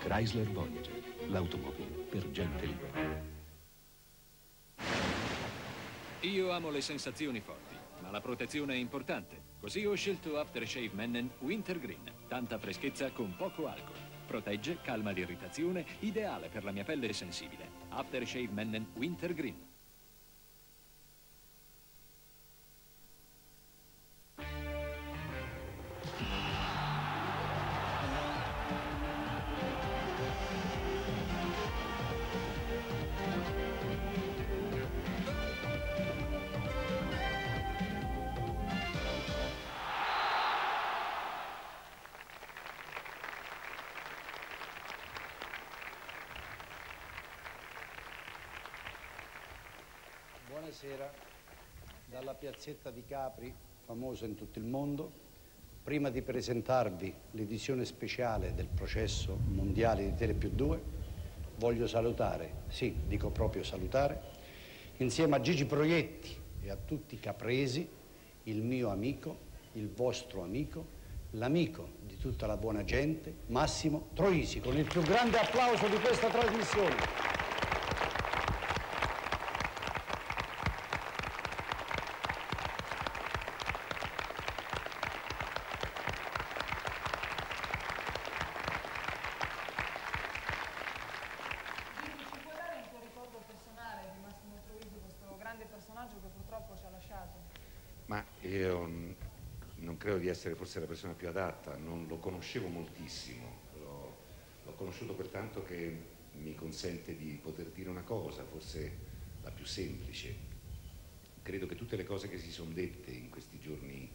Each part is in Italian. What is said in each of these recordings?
Chrysler Voyager, l'automobile per gente libera. Io amo le sensazioni forti, ma la protezione è importante. Così ho scelto Aftershave Mennen Wintergreen. Tanta freschezza con poco alcol. Protegge, calma l'irritazione, ideale per la mia pelle sensibile. Aftershave Mennen Wintergreen. Buonasera, dalla piazzetta di Capri, famosa in tutto il mondo. Prima di presentarvi l'edizione speciale del processo mondiale di Tele+2, voglio salutare, sì, dico proprio salutare, insieme a Gigi Proietti e a tutti i capresi, il mio amico, il vostro amico, l'amico di tutta la buona gente, Massimo Troisi, con il più grande applauso di questa trasmissione. Ma io non credo di essere forse la persona più adatta, non lo conoscevo moltissimo, l'ho conosciuto pertanto che mi consente di poter dire una cosa, forse la più semplice. Credo che tutte le cose che si sono dette in questi giorni,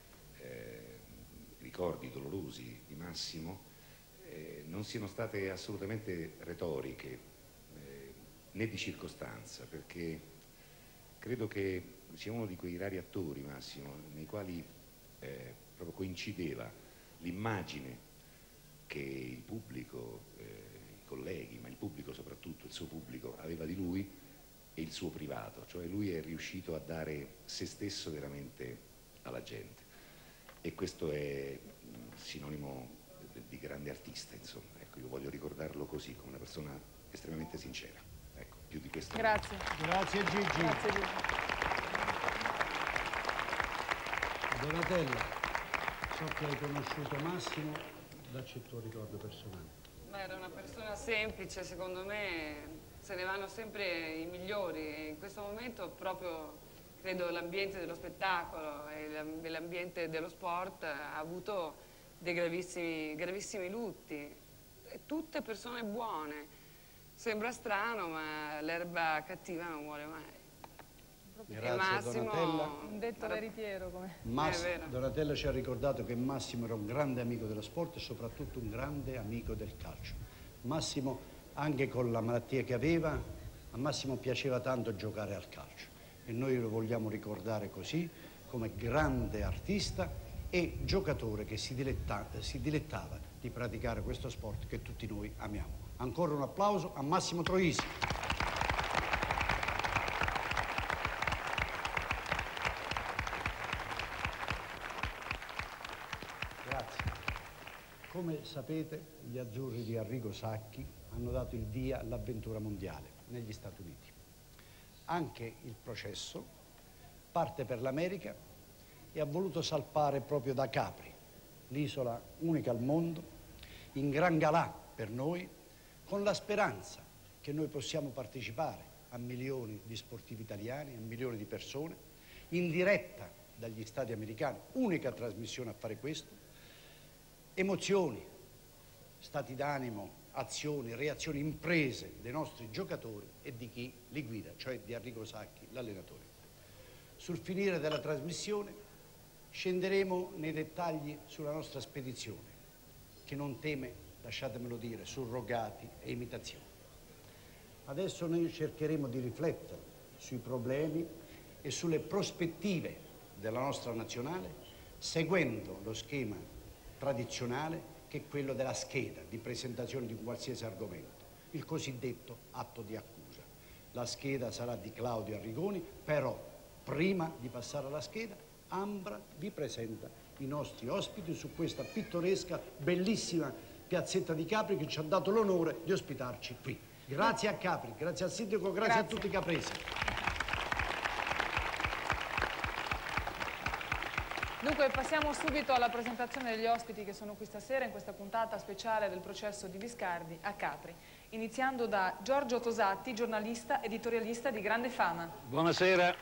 ricordi dolorosi di Massimo, non siano state assolutamente retoriche né di circostanza, perché credo che sia uno di quei rari attori, Massimo, nei quali proprio coincideva l'immagine che il pubblico, i colleghi, ma il pubblico soprattutto, il suo pubblico, aveva di lui e il suo privato. Cioè lui è riuscito a dare se stesso veramente alla gente. E questo è sinonimo di grande artista, insomma. Ecco, io voglio ricordarlo così, come una persona estremamente sincera. Ecco, più di questo. Grazie. Grazie Gigi. Grazie Gigi. Donatella, so che hai conosciuto Massimo, dacci il tuo ricordo personale. Ma era una persona semplice, secondo me se ne vanno sempre i migliori e in questo momento proprio credo l'ambiente dello spettacolo e l'ambiente dello sport ha avuto dei gravissimi lutti. E tutte persone buone. Sembra strano, ma l'erba cattiva non muore mai. Grazie Massimo, Donatella. Un detto veritiero come... Donatella ci ha ricordato che Massimo era un grande amico dello sport e soprattutto un grande amico del calcio. Massimo, anche con la malattia che aveva, a Massimo piaceva tanto giocare al calcio e noi lo vogliamo ricordare così, come grande artista e giocatore che si dilettava di praticare questo sport che tutti noi amiamo. Ancora un applauso a Massimo Troisi. Come sapete, gli azzurri di Arrigo Sacchi hanno dato il via all'avventura mondiale negli Stati Uniti. Anche il processo parte per l'America e ha voluto salpare proprio da Capri, l'isola unica al mondo, in gran galà per noi, con la speranza che noi possiamo partecipare a milioni di sportivi italiani, a milioni di persone, in diretta dagli stati americani, unica trasmissione a fare questo. Emozioni, stati d'animo, azioni, reazioni, imprese dei nostri giocatori e di chi li guida, cioè di Arrigo Sacchi, l'allenatore. Sul finire della trasmissione scenderemo nei dettagli sulla nostra spedizione, che non teme, lasciatemelo dire, surrogati e imitazioni. Adesso noi cercheremo di riflettere sui problemi e sulle prospettive della nostra nazionale, seguendo lo schema tradizionale che è quello della scheda di presentazione di un qualsiasi argomento, il cosiddetto atto di accusa. La scheda sarà di Claudio Arrigoni, però prima di passare alla scheda Ambra vi presenta i nostri ospiti su questa pittoresca, bellissima Piazzetta di Capri, che ci ha dato l'onore di ospitarci qui. Grazie a Capri, grazie al sindaco, grazie a tutti i capresi. Dunque passiamo subito alla presentazione degli ospiti che sono qui stasera in questa puntata speciale del processo di Viscardi a Capri, iniziando da Giorgio Tosatti, giornalista, editorialista di grande fama. Buonasera.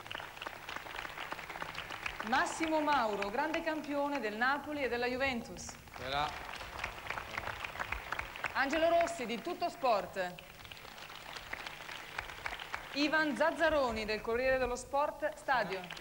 Massimo Mauro, grande campione del Napoli e della Juventus. Angelo Rossi di Tutto Sport. Ivan Zazzaroni del Corriere dello Sport Stadio.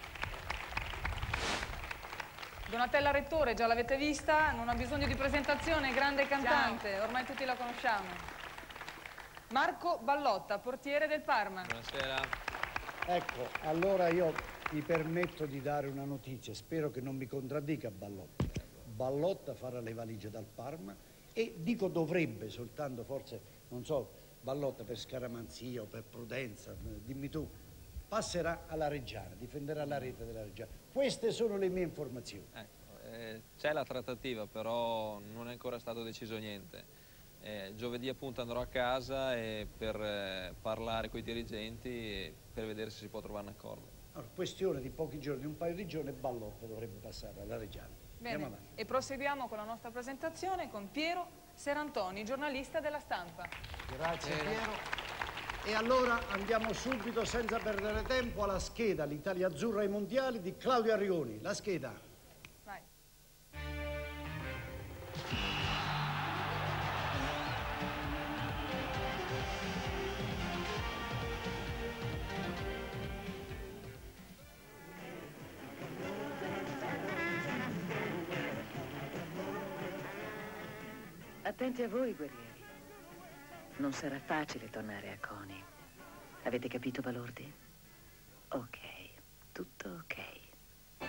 Donatella Rettore, già l'avete vista, non ha bisogno di presentazione, grande cantante, ciao. Ormai tutti la conosciamo. Marco Ballotta, portiere del Parma. Buonasera. Ecco, allora io mi permetto di dare una notizia, spero che non mi contraddica Ballotta. Ballotta farà le valigie dal Parma e dico dovrebbe soltanto, forse, non so, Ballotta per scaramanzia o per prudenza, dimmi tu, passerà alla Reggiana, difenderà la rete della Reggiana. Queste sono le mie informazioni. C'è la trattativa, però non è ancora stato deciso niente. Giovedì appunto andrò a casa per parlare con i dirigenti per vedere se si può trovare un accordo. Allora, questione di pochi giorni, un paio di giorni, Ballotta dovrebbe passare alla Reggiana. Bene, e proseguiamo con la nostra presentazione con Piero Serantoni, giornalista della Stampa. Grazie Piero. E allora andiamo subito, senza perdere tempo, alla scheda l'Italia azzurra ai mondiali di Claudio Arrigoni. La scheda. Vai. Attenti a voi, guerrieri. Non sarà facile tornare a Coni. Avete capito, balordi? Ok, tutto ok.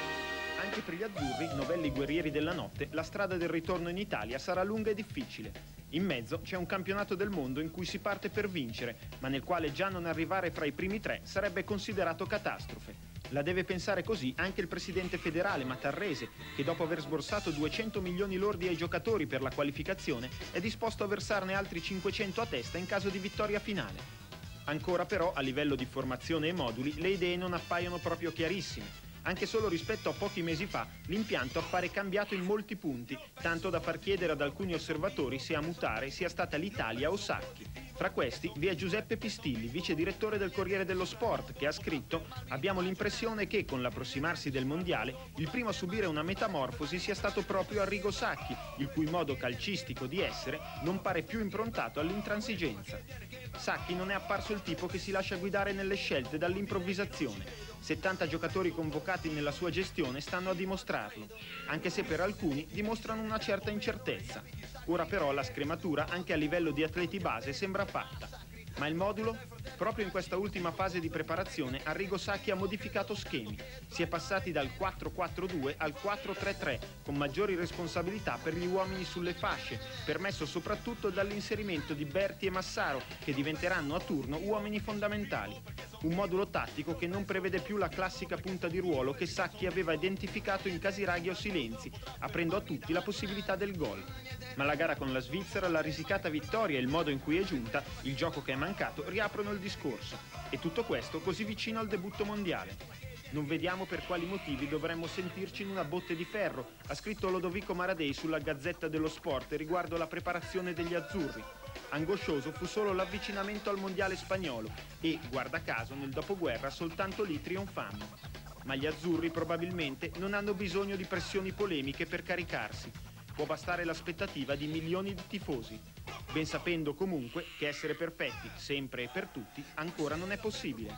Anche per gli azzurri, novelli guerrieri della notte, la strada del ritorno in Italia sarà lunga e difficile. In mezzo c'è un campionato del mondo in cui si parte per vincere, ma nel quale già non arrivare fra i primi tre sarebbe considerato catastrofe. La deve pensare così anche il presidente federale Matarrese, che dopo aver sborsato 200 milioni lordi ai giocatori per la qualificazione è disposto a versarne altri 500 a testa in caso di vittoria finale. Ancora però, a livello di formazione e moduli, le idee non appaiono proprio chiarissime. Anche solo rispetto a pochi mesi fa, l'impianto appare cambiato in molti punti, tanto da far chiedere ad alcuni osservatori se a mutare sia stata l'Italia o Sacchi. Fra questi vi è Giuseppe Pistilli, vice direttore del Corriere dello Sport, che ha scritto: abbiamo l'impressione che, con l'approssimarsi del mondiale, il primo a subire una metamorfosi sia stato proprio Arrigo Sacchi, il cui modo calcistico di essere non pare più improntato all'intransigenza. Sacchi non è apparso il tipo che si lascia guidare nelle scelte dall'improvvisazione. 70 giocatori convocati nella sua gestione stanno a dimostrarlo, anche se per alcuni dimostrano una certa incertezza. Ora però la scrematura anche a livello di atleti base sembra fatta. Ma il modulo? Proprio in questa ultima fase di preparazione Arrigo Sacchi ha modificato schemi. Si è passati dal 4-4-2 al 4-3-3, con maggiori responsabilità per gli uomini sulle fasce, permesso soprattutto dall'inserimento di Berti e Massaro, che diventeranno a turno uomini fondamentali. Un modulo tattico che non prevede più la classica punta di ruolo che Sacchi aveva identificato in Casiraghi o Silenzi, aprendo a tutti la possibilità del gol. Ma la gara con la Svizzera, la risicata vittoria e il modo in cui è giunta, il gioco che è mancato, riaprono il discorso. E tutto questo così vicino al debutto mondiale. Non vediamo per quali motivi dovremmo sentirci in una botte di ferro, ha scritto Lodovico Maradei sulla Gazzetta dello Sport riguardo la preparazione degli azzurri. Angoscioso fu solo l'avvicinamento al mondiale spagnolo e, guarda caso, nel dopoguerra soltanto lì trionfammo. Ma gli azzurri probabilmente non hanno bisogno di pressioni polemiche per caricarsi. Può bastare l'aspettativa di milioni di tifosi, ben sapendo comunque che essere perfetti, sempre e per tutti, ancora non è possibile.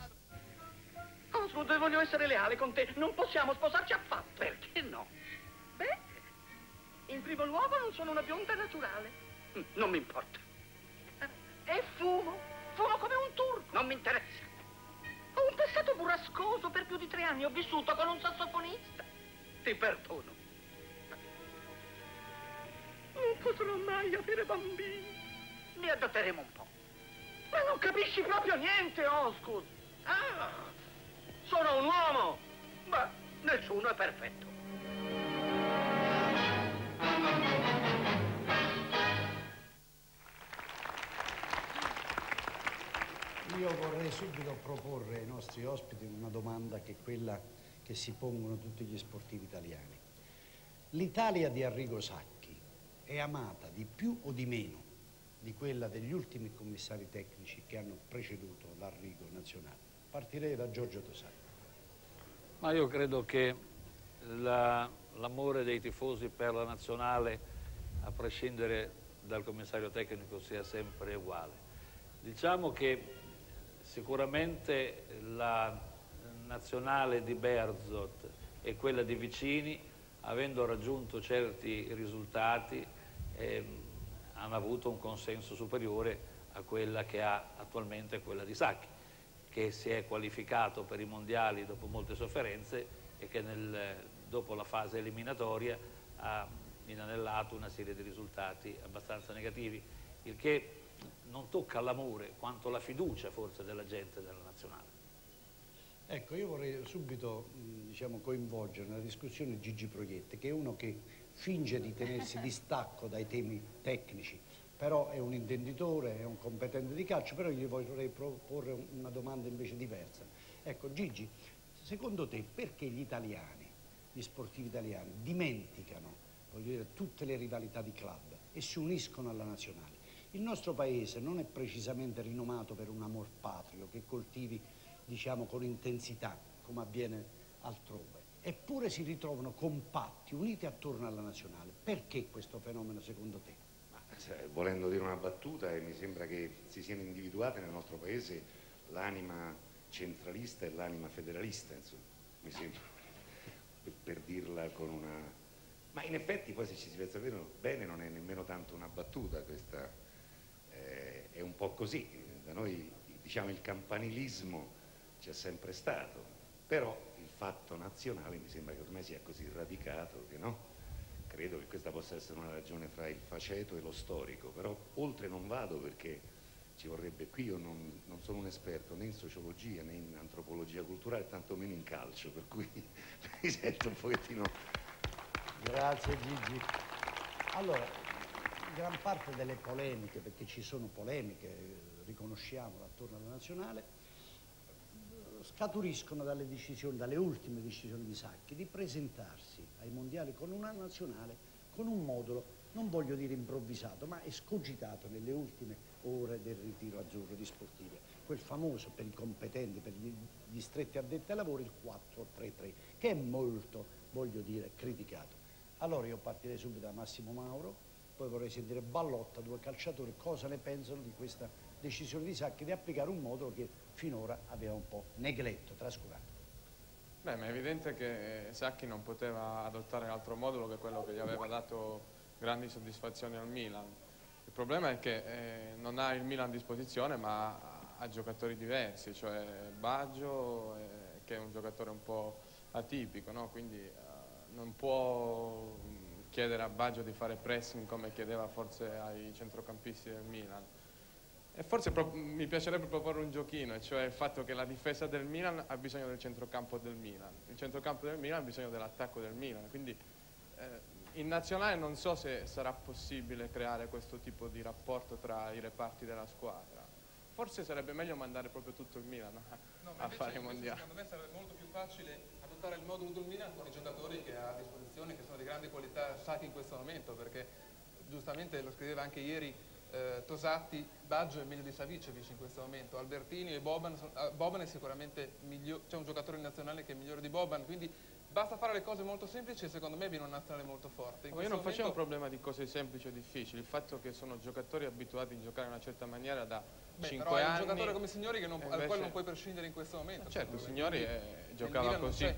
Oswald, voglio essere leale con te. Non possiamo sposarci affatto. Perché no? Beh, in primo luogo non sono una bionda naturale. Non mi importa. E fumo. Fumo come un turco. Non mi interessa. Ho un passato burrascoso. Per più di 3 anni ho vissuto con un sassofonista. Ti perdono. Non potrò mai avere bambini. Ne adotteremo un po'. Ma non capisci proprio niente, Osgood. Ah, sono un uomo, ma nessuno è perfetto. Io vorrei subito proporre ai nostri ospiti una domanda che è quella che si pongono tutti gli sportivi italiani. L'Italia di Arrigo Sacchi è amata di più o di meno di quella degli ultimi commissari tecnici che hanno preceduto l'Arrigo nazionale? Partirei da Giorgio Tosatti. Ma io credo che l'amore dei tifosi per la nazionale, a prescindere dal commissario tecnico, sia sempre uguale. Diciamo che sicuramente la nazionale di Bearzot e quella di Vicini, avendo raggiunto certi risultati, hanno avuto un consenso superiore a quella che ha attualmente quella di Sacchi, che si è qualificato per i mondiali dopo molte sofferenze e che dopo la fase eliminatoria ha inanellato una serie di risultati abbastanza negativi, il che non tocca l'amore quanto la fiducia forse della gente della nazionale. Ecco, io vorrei subito coinvolgere nella discussione Gigi Proietti, che è uno che finge di tenersi distacco dai temi tecnici, però è un intenditore, è un competente di calcio, però gli vorrei proporre una domanda invece diversa. Ecco, Gigi, secondo te perché gli italiani, gli sportivi italiani, dimenticano, voglio dire, tutte le rivalità di club e si uniscono alla nazionale? Il nostro paese non è precisamente rinomato per un amor patrio che coltivi, diciamo, con intensità, come avviene altrove. Eppure si ritrovano compatti, uniti attorno alla nazionale. Perché questo fenomeno, secondo te? Volendo dire una battuta, mi sembra che si siano individuate nel nostro paese l'anima centralista e l'anima federalista, insomma, mi sembra, per dirla con una... Ma in effetti poi, se ci si pensa bene, non è nemmeno tanto una battuta questa, è un po' così. Da noi, diciamo, il campanilismo c'è sempre stato, però il fatto nazionale mi sembra che ormai sia così radicato che no. Credo che questa possa essere una ragione fra il faceto e lo storico, però oltre non vado perché ci vorrebbe, qui io non sono un esperto né in sociologia né in antropologia culturale, tantomeno in calcio, per cui mi sento un pochettino... Grazie Gigi. Allora, gran parte delle polemiche, perché ci sono polemiche, riconosciamolo, attorno alla nazionale, scaturiscono dalle decisioni, dalle ultime decisioni di Sacchi di presentarsi ai mondiali con una nazionale, con un modulo, non voglio dire improvvisato, ma escogitato nelle ultime ore del ritiro azzurro di sportive, quel famoso, per i competenti, per gli stretti addetti ai lavori, il 4-3-3, che è molto, voglio dire, criticato. Allora io partirei subito da Massimo Mauro, poi vorrei sentire Ballotta, due calciatori, cosa ne pensano di questa decisione di Sacchi di applicare un modulo che finora aveva un po' negletto, trascurato. Beh, ma è evidente che Sacchi non poteva adottare un altro modulo che quello che gli aveva dato grandi soddisfazioni al Milan. Il problema è che non ha il Milan a disposizione, ma ha giocatori diversi, cioè Baggio, che è un giocatore un po' atipico, no? Quindi non può chiedere a Baggio di fare pressing come chiedeva forse ai centrocampisti del Milan. E forse mi piacerebbe proporre un giochino, e cioè il fatto che la difesa del Milan ha bisogno del centrocampo del Milan, il centrocampo del Milan ha bisogno dell'attacco del Milan, quindi in nazionale non so se sarà possibile creare questo tipo di rapporto tra i reparti della squadra. Forse sarebbe meglio mandare proprio tutto il Milan a fare i mondiali. Secondo me sarebbe molto più facile adottare il modulo del Milan con i giocatori che ha a disposizione, che sono di grande qualità Sacchi in questo momento, perché giustamente lo scriveva anche ieri Tosatti, Baggio è meglio di Savicevic in questo momento, Albertini e Boban è sicuramente migliore, c'è un giocatore in nazionale che è migliore di Boban, quindi basta fare le cose molto semplici e secondo me viene una nazionale molto forte. Ma io non facevo un problema di cose semplici o difficili, il fatto che sono giocatori abituati a giocare in una certa maniera da 5 però anni. È un giocatore come Signori che invece... al quale non puoi prescindere in questo momento. Certo, Signori giocava così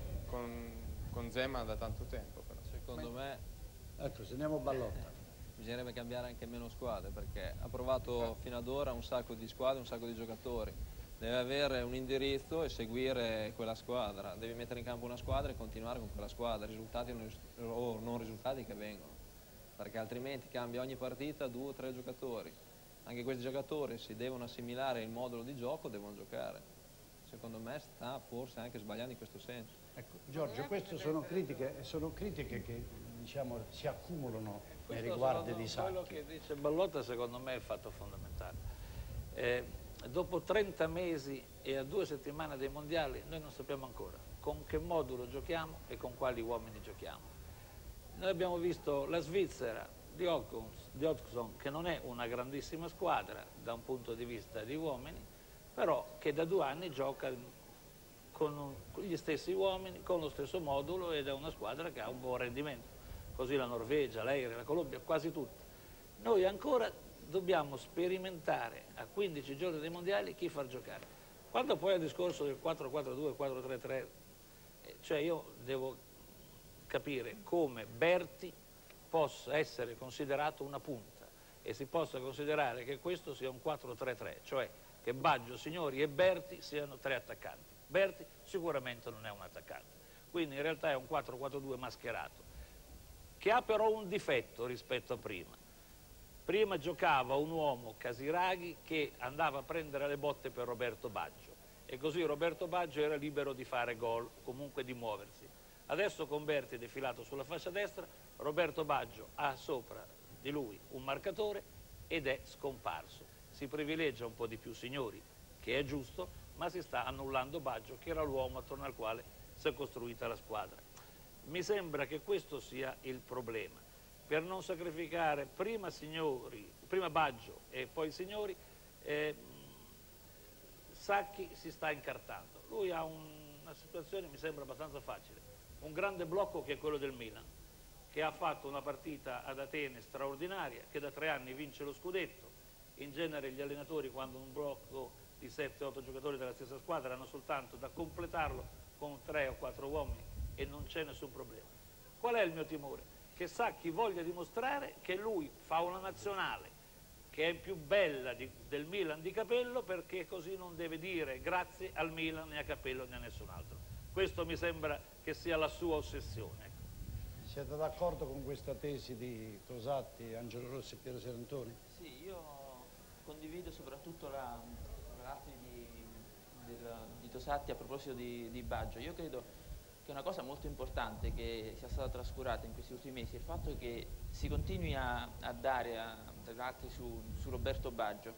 con Zeman da tanto tempo. Però. Secondo me... Ecco, se andiamo a Ballotta. Bisognerebbe cambiare anche meno squadre, perché ha provato fino ad ora un sacco di squadre, un sacco di giocatori. Deve avere un indirizzo e seguire quella squadra, devi mettere in campo una squadra e continuare con quella squadra, risultati o non risultati che vengono, perché altrimenti cambia ogni partita 2 o 3 giocatori. Anche questi giocatori si devono assimilare il modulo di gioco, devono giocare. Secondo me sta forse anche sbagliando in questo senso. Ecco, Giorgio, queste sono critiche che diciamo si accumulano nei riguardi di Sacchi. Quello che dice Ballotta secondo me è il fatto fondamentale. dopo 30 mesi e a 2 settimane dei mondiali noi non sappiamo ancora con che modulo giochiamo e con quali uomini giochiamo. Noi abbiamo visto la Svizzera di Hodgson, che non è una grandissima squadra da un punto di vista di uomini, però che da 2 anni gioca con gli stessi uomini, con lo stesso modulo, ed è una squadra che ha un buon rendimento. Così la Norvegia, l'Eire, la Colombia, quasi tutte. Noi ancora dobbiamo sperimentare a 15 giorni dei mondiali chi far giocare. Quando poi al discorso del 4-4-2, 4-3-3, cioè io devo capire come Berti possa essere considerato una punta e si possa considerare che questo sia un 4-3-3, cioè che Baggio, Signori e Berti siano 3 attaccanti. Berti sicuramente non è un attaccante, quindi in realtà è un 4-4-2 mascherato, che ha però un difetto rispetto a prima. Prima giocava un uomo, Casiraghi, che andava a prendere le botte per Roberto Baggio, e così Roberto Baggio era libero di fare gol, comunque di muoversi. Adesso con Berti defilato sulla fascia destra, Roberto Baggio ha sopra di lui un marcatore ed è scomparso. Si privilegia un po' di più Signori, che è giusto, ma si sta annullando Baggio, che era l'uomo attorno al quale si è costruita la squadra. Mi sembra che questo sia il problema. Per non sacrificare prima Baggio e poi Signori, Sacchi si sta incartando. Lui ha una situazione, mi sembra, abbastanza facile. Un grande blocco che è quello del Milan, che ha fatto una partita ad Atene straordinaria, che da 3 anni vince lo scudetto. In genere gli allenatori, quando un blocco di 7-8 giocatori della stessa squadra, hanno soltanto da completarlo con 3 o 4 uomini e non c'è nessun problema. Qual è il mio timore? Che Sacchi voglia dimostrare che lui fa una nazionale che è più bella del Milan di Capello, perché così non deve dire grazie al Milan né a Capello né a nessun altro. Questo mi sembra che sia la sua ossessione. Siete d'accordo con questa tesi di Tosatti, Angelo Rossi e Piero Serantoni? Sì, io condivido soprattutto l'arte di Tosatti a proposito di Baggio. Io credo che una cosa molto importante che sia stata trascurata in questi ultimi mesi è il fatto che si continui a dare altri su Roberto Baggio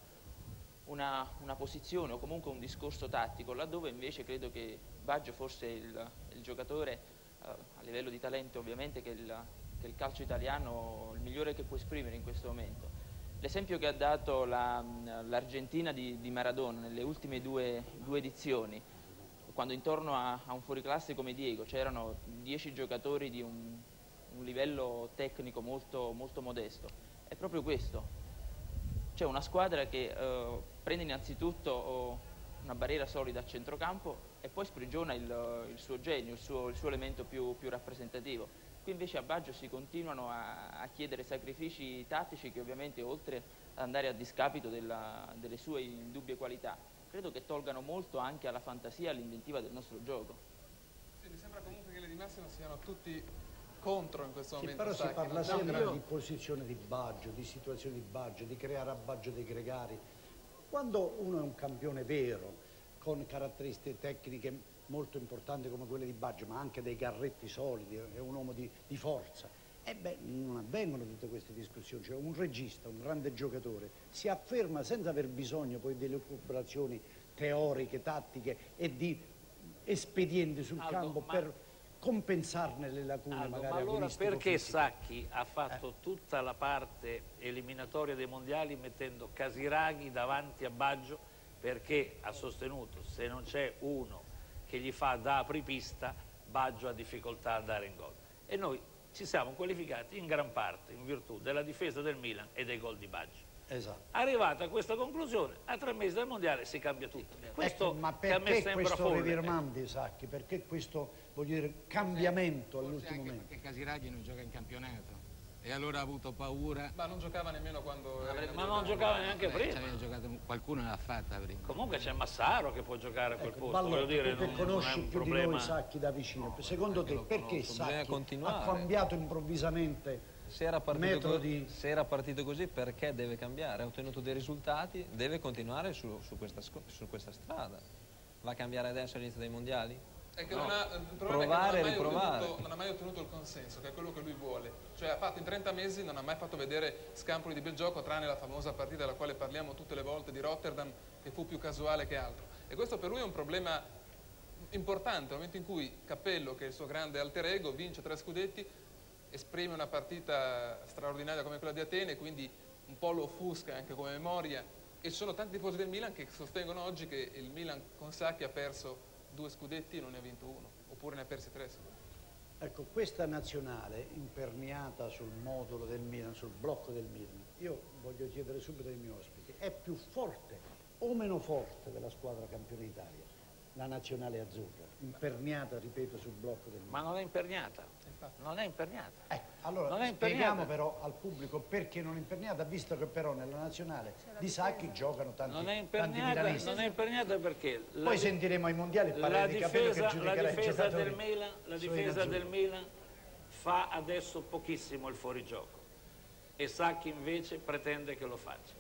una posizione o comunque un discorso tattico, laddove invece credo che Baggio forse è il giocatore a livello di talento ovviamente che il calcio italiano il migliore che può esprimere in questo momento. L'esempio che ha dato l'Argentina di Maradona nelle ultime due edizioni, quando intorno a un fuoriclasse come Diego c'erano 10 giocatori di un livello tecnico molto, molto modesto, è proprio questo. C'è una squadra che prende innanzitutto una barriera solida a centrocampo e poi sprigiona il suo genio, il suo elemento più rappresentativo. Qui invece a Baggio si continuano a chiedere sacrifici tattici che ovviamente, oltre ad andare a discapito delle sue indubbie qualità, credo che tolgano molto anche alla fantasia e all'inventiva del nostro gioco. Sì, mi sembra comunque che le di Massimo siano tutti contro in questo momento. Però Sacchi, si parla non sempre di posizione di Baggio, di situazione di Baggio, di creare a Baggio dei gregari. Quando uno è un campione vero, con caratteristiche tecniche molto importanti come quelle di Baggio, ma anche dei carretti solidi, è un uomo di forza, non avvengono tutte queste discussioni. Cioè un regista, un grande giocatore, si afferma senza aver bisogno poi delle operazioni teoriche, tattiche e di espedienti sul campo per compensarne le lacune magari ma allora perché fisiche. Sacchi ha fatto tutta la parte eliminatoria dei mondiali mettendo Casiraghi davanti a Baggio? Perché ha sostenuto se non c'è uno che gli fa da apripista, Baggio ha difficoltà ad andare in gol. E noi ci siamo qualificati in gran parte in virtù della difesa del Milan e dei gol di Baggio. Esatto. Arrivata a questa conclusione, a 3 mesi dal mondiale si cambia tutto. Questo ma che a me perché sembra questo folle. revirmante, Sacchi? Perché questo, voglio dire, cambiamento all'ultimo momento? Perché Casiraghi non gioca in campionato e allora ha avuto paura. Ma non giocava nemmeno quando... Ma non giocava neanche prima. Qualcuno l'ha fatta prima. Comunque c'è Massaro che può giocare a quel posto. Ballo, voglio dire, tu che conosci più di noi Sacchi da vicino, secondo te perché Sacchi ha cambiato improvvisamente? Se era partito così, perché deve cambiare? Ha ottenuto dei risultati, deve continuare su questa strada. Va a cambiare adesso all'inizio dei mondiali? È che No, il problema provare è e che riprovare. non ha mai ottenuto il consenso, che è quello che lui vuole. Cioè ha fatto in 30 mesi, non ha mai fatto vedere scampoli di bel gioco, tranne la famosa partita della quale parliamo tutte le volte di Rotterdam, che fu più casuale che altro. E questo per lui è un problema importante, nel momento in cui Cappello, che è il suo grande alter ego, vince 3 scudetti, esprime una partita straordinaria come quella di Atene, quindi un po' lo offusca anche come memoria. E ci sono tanti tifosi del Milan che sostengono oggi che il Milan con Sacchi ha perso 2 scudetti e non ne ha vinto uno, oppure ne ha persi 3. Ecco, questa nazionale imperniata sul modulo del Milan, sul blocco del Milan, io voglio chiedere subito ai miei ospiti, è più forte o meno forte della squadra campione d'Italia, la nazionale azzurra, imperniata, ripeto, sul blocco del Milan? Ma non è imperniata, non è imperniata. Allora, non è spieghiamo imperniata. però al pubblico perché non è imperniata, visto che però nella nazionale di Sacchi giocano tanti Non è tanti milanisti. non è imperniata perché Poi sentiremo ai mondiali il la parere di Cappello che difesa, giudicherà i giocatori. la difesa del Milan fa adesso pochissimo il fuorigioco e Sacchi invece pretende che lo faccia.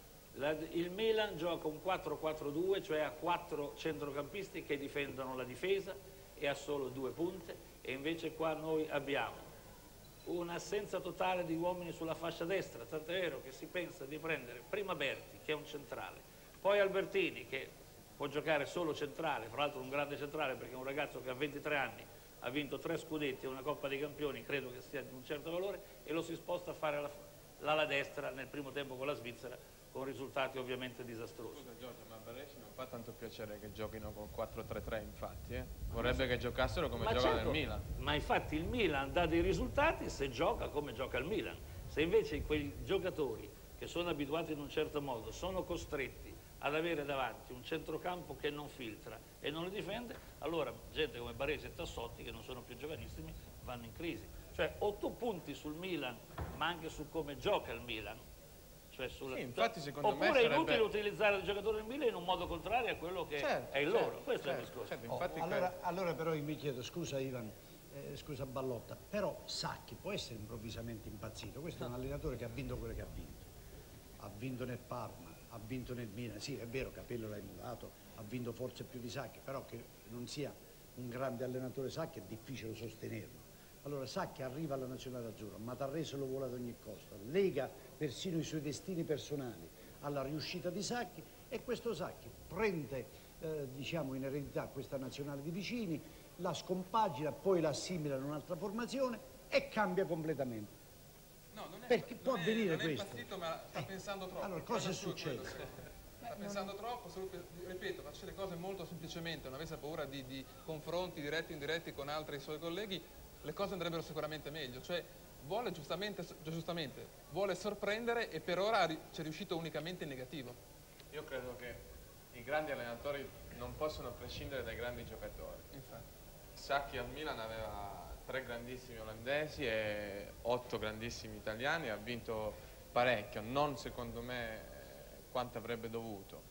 Il Milan gioca un 4-4-2, cioè ha 4 centrocampisti che difendono la difesa e ha solo 2 punte, e invece qua noi abbiamo un'assenza totale di uomini sulla fascia destra, tant'è vero che si pensa di prendere prima Berti, che è un centrale, poi Albertini, che può giocare solo centrale, fra l'altro un grande centrale perché è un ragazzo che a 23 anni ha vinto 3 scudetti e una Coppa dei Campioni, credo che sia di un certo valore, e lo si sposta a fare l'ala destra nel primo tempo con la Svizzera, con risultati ovviamente disastrosi. Scusa Giorgio, ma a Baresi non fa tanto piacere che giochino con 4-3-3, infatti, Vorrebbe che giocassero come giocano nel Milan. Ma infatti il Milan dà dei risultati se gioca come gioca il Milan. Se invece quei giocatori che sono abituati in un certo modo sono costretti ad avere davanti un centrocampo che non filtra e non li difende, allora gente come Baresi e Tassotti, che non sono più giovanissimi, vanno in crisi. Cioè 8 punti sul Milan, ma anche su come gioca il Milan. Cioè sì, infatti secondo me oppure è sarebbe... inutile utilizzare il giocatore del Milan in un modo contrario a quello che è il loro. Questo è il discorso. Infatti Allora però io mi chiedo, scusa Ivan, scusa Ballotta, però Sacchi può essere improvvisamente impazzito? Questo è un allenatore che ha vinto quello che ha vinto. Ha vinto nel Parma, ha vinto nel Milan, sì è vero, Capello l'ha emulato, ha vinto forse più di Sacchi, però che non sia un grande allenatore Sacchi è difficile sostenerlo. Allora Sacchi arriva alla nazionale azzurra, Matarrese lo vuole ad ogni costo, lega persino i suoi destini personali alla riuscita di Sacchi, e questo Sacchi prende diciamo in eredità questa nazionale di vicini, la scompagina, poi la assimila in un'altra formazione e cambia completamente. No, non è, perché può avvenire questo? Non è impazzito, ma sta pensando troppo. Allora cosa è successo? Sta pensando troppo, ripeto, facesse le cose molto semplicemente, non avesse paura di confronti diretti o indiretti con altri suoi colleghi, le cose andrebbero sicuramente meglio. Cioè vuole giustamente vuole sorprendere e per ora ci è riuscito unicamente in negativo. Io credo che i grandi allenatori non possono prescindere dai grandi giocatori. Infatti. Sacchi al Milan aveva 3 grandissimi olandesi e 8 grandissimi italiani, ha vinto parecchio, non secondo me quanto avrebbe dovuto.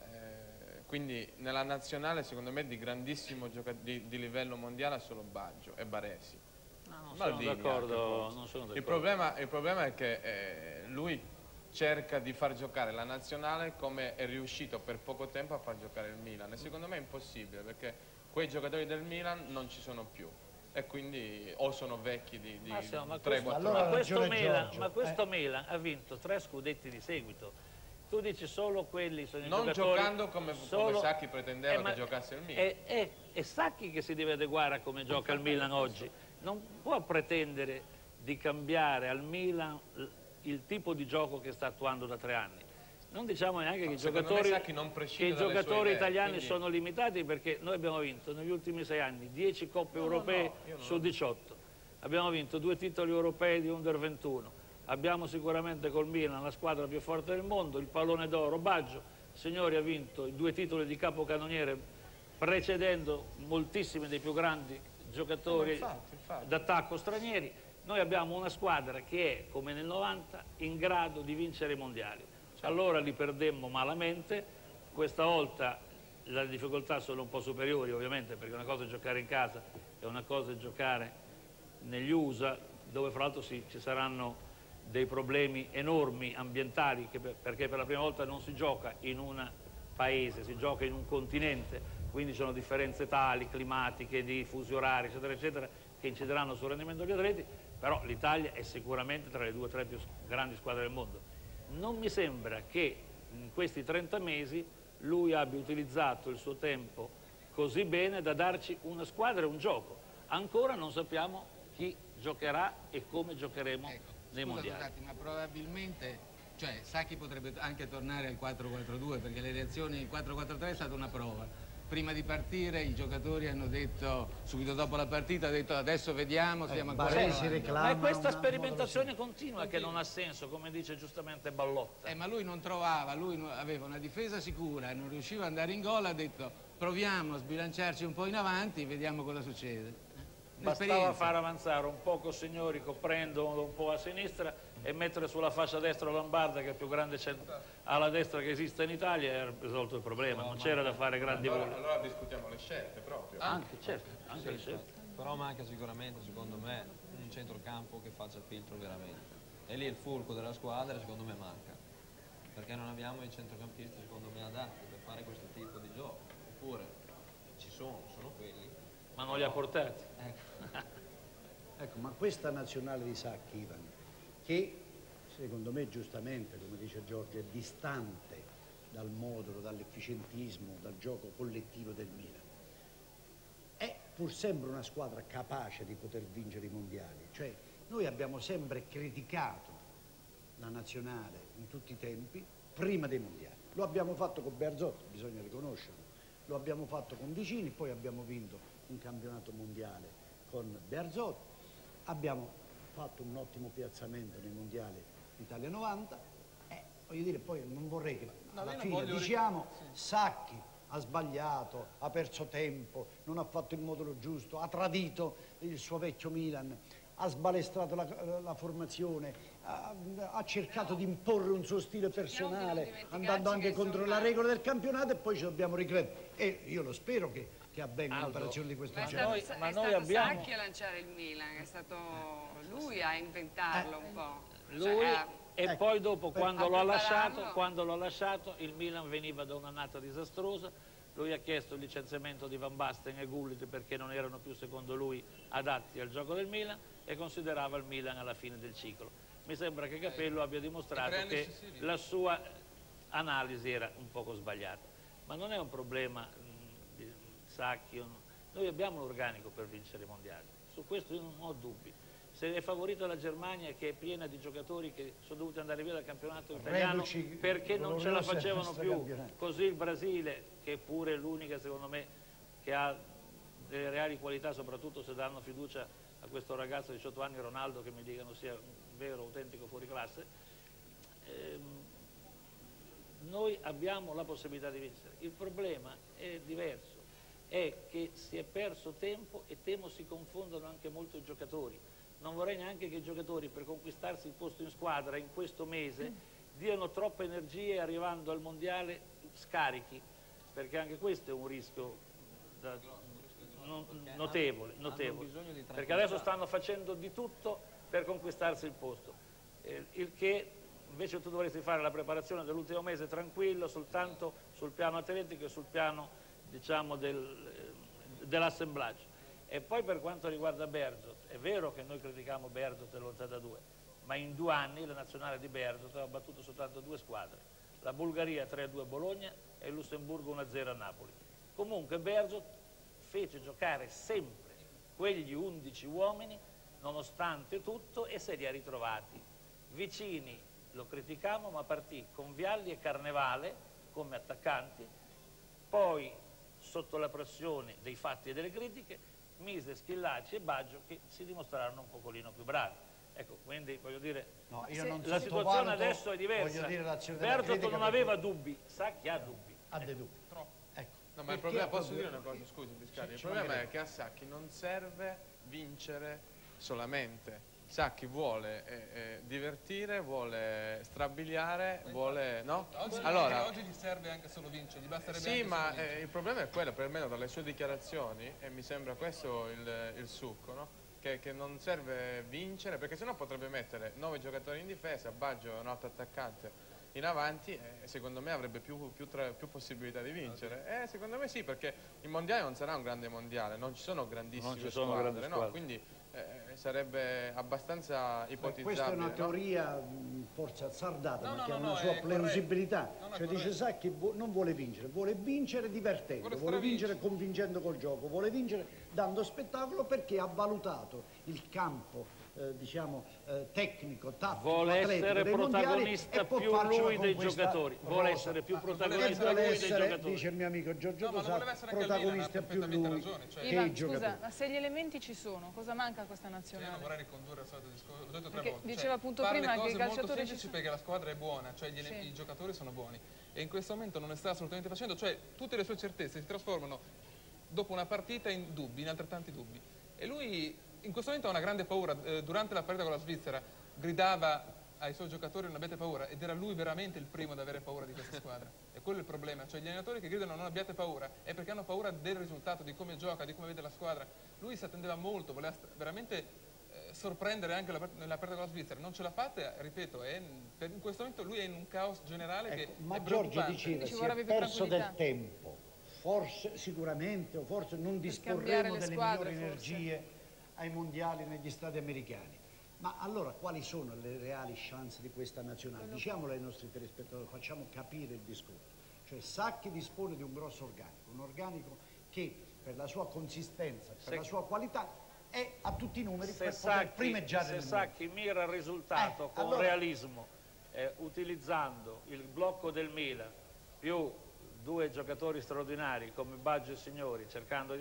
Quindi nella nazionale secondo me di grandissimo di livello mondiale solo Baggio e Baresi. No, non sono d'accordo. Il problema è che lui cerca di far giocare la nazionale come è riuscito per poco tempo a far giocare il Milan, e secondo me è impossibile perché quei giocatori del Milan non ci sono più e quindi o sono vecchi di 3-4 anni. Ma questo Milan ha vinto 3 scudetti di seguito. Tu dici solo quelli sono i non giocatori... giocando come Sacchi pretendeva che giocasse il Milan. È Sacchi che si deve adeguare a come gioca il Milan oggi. Non può pretendere di cambiare al Milan il tipo di gioco che sta attuando da 3 anni. Non diciamo neanche che i giocatori italiani sono limitati, perché noi abbiamo vinto negli ultimi 6 anni 10 coppe europee su 18. Abbiamo vinto 2 titoli europei di Under 21. Abbiamo sicuramente col Milan la squadra più forte del mondo, il pallone d'oro Baggio. Signori ha vinto i 2 titoli di capocannoniere, precedendo moltissimi dei più grandi giocatori d'attacco stranieri. Noi abbiamo una squadra che è, come nel 90, in grado di vincere i mondiali. Allora li perdemmo malamente, questa volta le difficoltà sono un po' superiori ovviamente, perché una cosa è giocare in casa e una cosa è giocare negli USA, dove fra l'altro ci saranno dei problemi enormi ambientali, perché per la prima volta non si gioca in un paese, si gioca in un continente quindi ci sono differenze tali, climatiche, di fusi orari, eccetera, eccetera, che incideranno sul rendimento degli atleti, però l'Italia è sicuramente tra le 2 o 3 più grandi squadre del mondo. Non mi sembra che in questi 30 mesi lui abbia utilizzato il suo tempo così bene da darci una squadra e un gioco. Ancora non sappiamo chi giocherà e come giocheremo nei mondiali. Scusate, ma probabilmente, cioè, Sacchi potrebbe anche tornare al 4-4-2, perché le reazioni, il 4-4-3 è stata una prova. Prima di partire i giocatori hanno detto, subito dopo la partita, adesso vediamo, stiamo ancora ma è questa sperimentazione continua che non ha senso, come dice giustamente Ballotta. Ma lui non trovava, lui aveva una difesa sicura, non riusciva ad andare in gol, ha detto proviamo a sbilanciarci un po' in avanti, vediamo cosa succede. Bastava far avanzare un poco Signori, coprendo un po' a sinistra e mettere sulla fascia destra Lombarda, che è il più grande alla destra che esiste in Italia, e ha risolto il problema, non c'era da fare grandi voli. Allora discutiamo le scelte proprio. Anche, certo, anche le scelte. Però manca sicuramente, secondo me, un centrocampo che faccia filtro veramente. E lì il fulcro della squadra, secondo me, manca. Perché non abbiamo i centrocampisti, secondo me, adatti per fare questo tipo di gioco. Oppure ci sono quelli. Ma non li ha portati. Ecco, ma questa nazionale di Sacchi, Ivan, che secondo me giustamente, come dice Giorgio, è distante dal modulo, dall'efficientismo, dal gioco collettivo del Milan, è pur sempre una squadra capace di poter vincere i mondiali. Cioè, noi abbiamo sempre criticato la nazionale in tutti i tempi prima dei mondiali. Lo abbiamo fatto con Bearzot, bisogna riconoscerlo, lo abbiamo fatto con Vicini, poi abbiamo vinto un campionato mondiale con Bearzot, abbiamo fatto un ottimo piazzamento nei mondiali Italia 90, voglio dire, poi non vorrei che alla fine diciamo Sacchi ha sbagliato, ha perso tempo, non ha fatto il modulo giusto, ha tradito il suo vecchio Milan, ha sbalestrato la formazione, ha cercato di imporre un suo stile personale, andando anche contro la regola del campionato, e poi ci dobbiamo ricredere. E io lo spero che avvenga un'operazione di questo genere. Ma noi abbiamo Sacchi a lanciare il Milan, è stato lui a inventarlo un po'. Lui e poi dopo quando l'ho lasciato il Milan veniva da un'annata disastrosa, lui ha chiesto il licenziamento di Van Basten e Gullit perché non erano più secondo lui adatti al gioco del Milan e considerava il Milan alla fine del ciclo. Mi sembra che Capello abbia dimostrato che la sua analisi era un poco sbagliata, ma non è un problema di Sacchi. Noi abbiamo l'organico per vincere i mondiali, su questo io non ho dubbi. Se è favorita la Germania, che è piena di giocatori che sono dovuti andare via dal campionato italiano perché non ce la facevano più, così il Brasile, che è pure l'unica secondo me che ha delle reali qualità, soprattutto se danno fiducia a questo ragazzo di 18 anni, Ronaldo, che mi dicono sia un vero autentico fuoriclasse. Noi abbiamo la possibilità di vincere. Il problema è diverso, è che si è perso tempo e temo si confondono anche molto i giocatori. Non vorrei neanche che i giocatori, per conquistarsi il posto in squadra in questo mese, diano troppe energie arrivando al mondiale scarichi, perché anche questo è un rischio notevole, perché adesso stanno facendo di tutto per conquistarsi il posto, il che invece tu dovresti fare la preparazione dell'ultimo mese tranquillo, soltanto sul piano atletico e sul piano, diciamo, dell'assemblaggio. E poi per quanto riguarda Bearzot, è vero che noi critichiamo Bearzot e l'82, ma in 2 anni la nazionale di Bearzot ha battuto soltanto 2 squadre, la Bulgaria 3-2 a Bologna e il Lussemburgo 1-0 a Napoli. Comunque Bearzot fece giocare sempre quegli 11 uomini nonostante tutto e se li ha ritrovati. Vicini lo criticavamo, ma partì con Vialli e Carnevale come attaccanti, poi sotto la pressione dei fatti e delle critiche mise Schillaci e Baggio, che si dimostrarono un pocolino più bravi. Ecco, quindi voglio dire, la situazione adesso è diversa. Bearzot non aveva dubbi, Sacchi ha dubbi. Ha dei dubbi. Ecco. No, ma il problema, posso dire una cosa, scusi Biscardi, il problema è che a Sacchi non serve vincere solamente. Sacchi vuole divertire, vuole strabiliare, vuole... no? Oggi gli serve anche solo vincere, gli basterebbe sì, anche ma solo vincere. Il problema è quello, perlomeno dalle sue dichiarazioni, e mi sembra questo il succo, no? Che non serve vincere, perché sennò potrebbe mettere 9 giocatori in difesa, Baggio è un altro attaccante in avanti, secondo me avrebbe più possibilità di vincere. Secondo me sì, perché il mondiale non sarà un grande mondiale, non ci sono grandissime squadre, no? Quindi sarebbe abbastanza ipotizzabile. Questa è una teoria forse azzardata, ma che ha una sua plausibilità. Cioè dice Sacchi non vuole vincere divertendo, vuole vincere convincendo col gioco, vuole vincere dando spettacolo, perché ha valutato il campo tecnico, tattico, vuole essere dei protagonista più lui dei giocatori, vuole essere più protagonista lui dei giocatori. Dice il mio amico Giorgio Tosatti, protagonista più lui che i giocatori. Scusa, ma se gli elementi ci sono, cosa manca a questa nazionale? Io non vorrei ricondurre al solito discorso, l'ho detto 3 perché volte. diceva appunto prima che i calciatori ci sono, perché la squadra è buona, cioè i giocatori sono buoni, e in questo momento non ne sta assolutamente facendo, cioè tutte le sue certezze si trasformano dopo una partita in dubbi, in altrettanti dubbi, e lui in questo momento ha una grande paura. Durante la partita con la Svizzera gridava ai suoi giocatori non abbiate paura, ed era lui veramente il primo ad avere paura di questa squadra, e quello è il problema. Cioè gli allenatori che gridano non abbiate paura è perché hanno paura del risultato, di come gioca, di come vede la squadra. Lui si attendeva molto, voleva veramente sorprendere anche nella partita con la Svizzera, non ce l'ha fatta, ripeto, in questo momento lui è in un caos generale, che ma è Giorgio preoccupante. diceva si è perso del tempo, forse sicuramente, o forse non disporremo delle migliori energie ai mondiali negli stati americani. Ma allora quali sono le reali chance di questa nazionale? Diciamolo ai nostri telespettatori, facciamo capire il discorso. Cioè Sacchi dispone di un grosso organico, un organico che per la sua consistenza, per la sua qualità è a tutti i numeri per poter primeggiare nel mondo. Se Sacchi mira il risultato con realismo, utilizzando il blocco del Milan più 2 giocatori straordinari come Baggio e Signori, cercando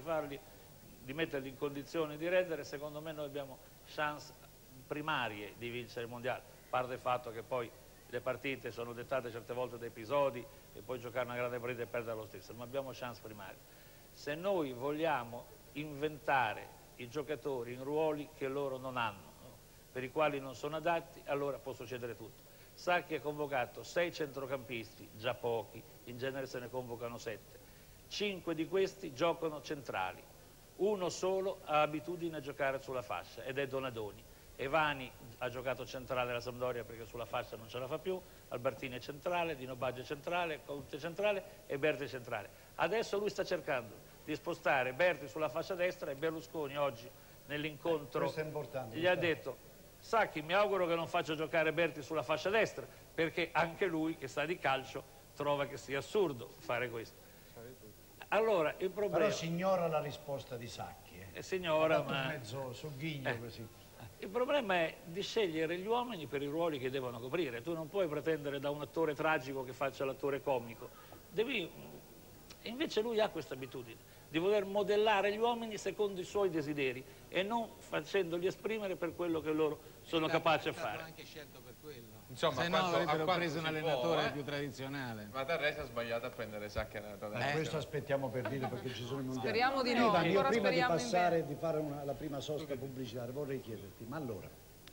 di metterli in condizione di rendere, secondo me noi abbiamo chance primarie di vincere il mondiale, a parte il fatto che poi le partite sono dettate certe volte da episodi e puoi giocare una grande partita e perdere lo stesso, ma abbiamo chance primarie. Se noi vogliamo inventare i giocatori in ruoli che loro non hanno, per i quali non sono adatti, allora può succedere tutto. Sacchi ha convocato 6 centrocampisti, già pochi, in genere se ne convocano 7, 5 di questi giocano centrali. Uno solo ha abitudine a giocare sulla fascia ed è Donadoni. Evani ha giocato centrale alla Sampdoria perché sulla fascia non ce la fa più, Albertini è centrale, Dino Baggio è centrale, Conte è centrale e Berti è centrale. Adesso lui sta cercando di spostare Berti sulla fascia destra, e Berlusconi oggi nell'incontro gli ha detto: Sacchi, mi auguro che non faccia giocare Berti sulla fascia destra, perché anche lui che sa di calcio trova che sia assurdo fare questo. Allora, il problema... Però si ignora la risposta di Sacchi. Signora, ma... mezzo sogghigno così. Il problema è di scegliere gli uomini per i ruoli che devono coprire. Tu non puoi pretendere da un attore tragico che faccia l'attore comico. E invece lui ha questa abitudine di voler modellare gli uomini secondo i suoi desideri e non facendoli esprimere per quello che loro sono capaci a fare. Anche scelto per quello. Insomma, se no avrebbero preso un allenatore più tradizionale. Ma Tarresi ha sbagliato a prendere Sacchi questo aspettiamo per dire, perché ci sono i mondiali. Speriamo di no. Io prima di passare e di fare la prima sosta pubblicitaria vorrei chiederti, ma allora,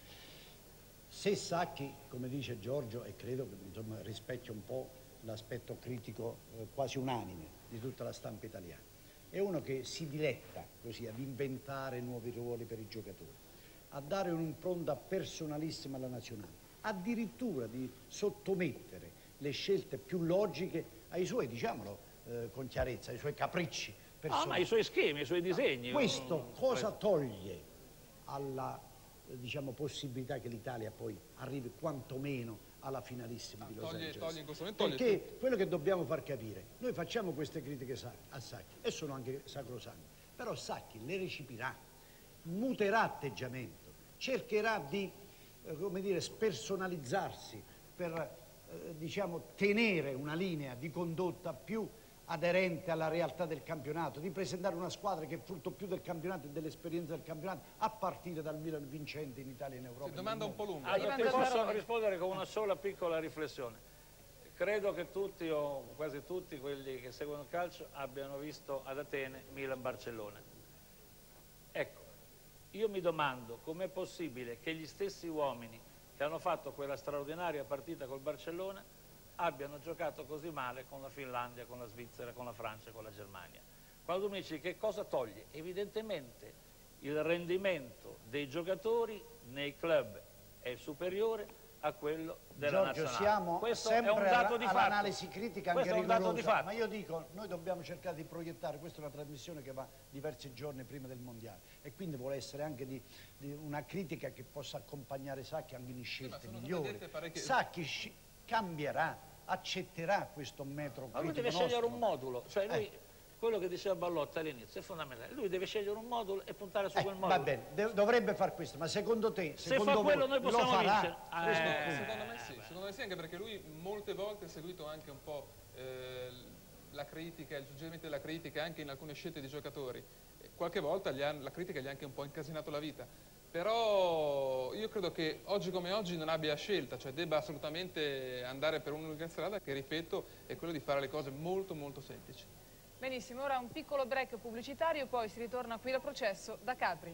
se Sacchi, come dice Giorgio, e credo che insomma rispecchia un po' l'aspetto critico quasi unanime di tutta la stampa italiana, è uno che si diletta così ad inventare nuovi ruoli per i giocatori, a dare un'impronta personalissima alla nazionale, addirittura di sottomettere le scelte più logiche ai suoi, diciamolo con chiarezza, ai suoi capricci personali. Ma i suoi schemi, i suoi disegni. Questo cosa toglie alla possibilità che l'Italia poi arrivi quantomeno alla finalissima di Los Angeles? Perché quello che dobbiamo far capire, noi facciamo queste critiche a Sacchi e sono anche sacrosante, però Sacchi le recepirà, muterà atteggiamento, cercherà di spersonalizzarsi per tenere una linea di condotta più aderente alla realtà del campionato, di presentare una squadra che è frutto più del campionato e dell'esperienza del campionato, a partire dal Milan vincente in Italia e in Europa. Domanda un po' lunga. Ti posso rispondere con una sola piccola riflessione. Credo che tutti o quasi tutti quelli che seguono il calcio abbiano visto ad Atene Milan-Barcellona. Ecco, io mi domando com'è possibile che gli stessi uomini che hanno fatto quella straordinaria partita col Barcellona abbiano giocato così male con la Finlandia, con la Svizzera, con la Francia, con la Germania. Quando tu mi dici che cosa toglie? Evidentemente il rendimento dei giocatori nei club è superiore a quello della Giorgio, nazionale. siamo Questo sempre è un dato di fatto. all'analisi critica, anche Questo è un dato di rigorosa, fatto. ma io dico, noi dobbiamo cercare di proiettare, questa è una trasmissione che va diversi giorni prima del Mondiale e quindi vuole essere anche di una critica che possa accompagnare Sacchi anche in scelte migliori. Sacchi cambierà, accetterà questo metro critico. Ma lui deve scegliere un modulo, cioè lui, quello che diceva Ballotta all'inizio è fondamentale, lui deve scegliere un modulo e puntare su quel modulo. Va bene, dovrebbe far questo, ma secondo te, se fa quello noi possiamo vincere. Secondo me sì, anche perché lui molte volte ha seguito anche un po' la critica, il suggerimento della critica anche in alcune scelte di giocatori. Qualche volta la critica gli ha anche un po' incasinato la vita. Però io credo che oggi come oggi non abbia scelta, cioè debba assolutamente andare per un'unica strada che, ripeto, è quello di fare le cose molto molto semplici. Benissimo, ora un piccolo break pubblicitario, poi si ritorna qui al processo da Capri.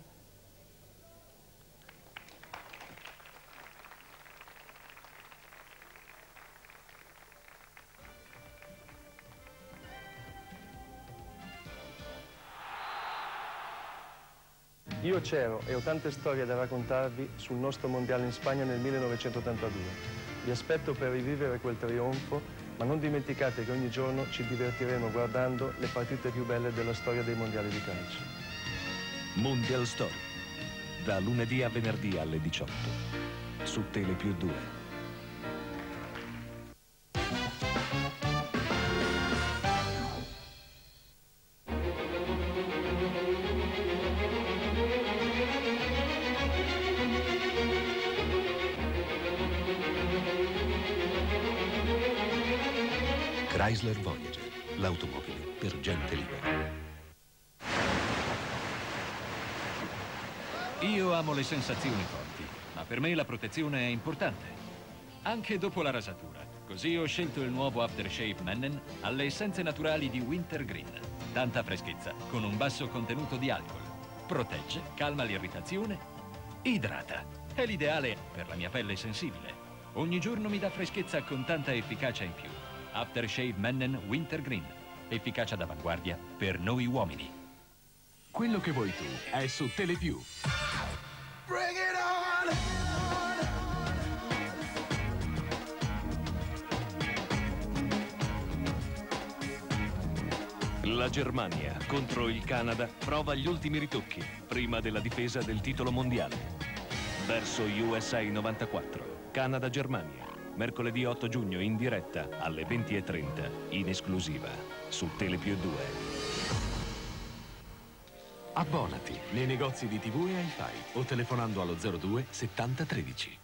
Io c'ero e ho tante storie da raccontarvi sul nostro mondiale in Spagna nel 1982. Vi aspetto per rivivere quel trionfo, ma non dimenticate che ogni giorno ci divertiremo guardando le partite più belle della storia dei mondiali di calcio. Mondial Story, da lunedì a venerdì alle 18, su Telepiù2. Chrysler Voyager, l'automobile per gente libera. Io amo le sensazioni forti, ma per me la protezione è importante. Anche dopo la rasatura. Così ho scelto il nuovo Aftershave Mennen alle essenze naturali di Wintergreen. Tanta freschezza, con un basso contenuto di alcol. Protegge, calma l'irritazione, idrata. È l'ideale per la mia pelle sensibile. Ogni giorno mi dà freschezza con tanta efficacia in più. Aftershave Mennen Wintergreen. Efficacia d'avanguardia per noi uomini. Quello che vuoi tu è su Telepiù. Bring it on! La Germania contro il Canada prova gli ultimi ritocchi prima della difesa del titolo mondiale. Verso USA 94, Canada-Germania. Mercoledì 8 giugno in diretta alle 20:30, in esclusiva su Telepiù2. Abbonati nei negozi di TV e Hi-Fi o telefonando allo 02 70 13.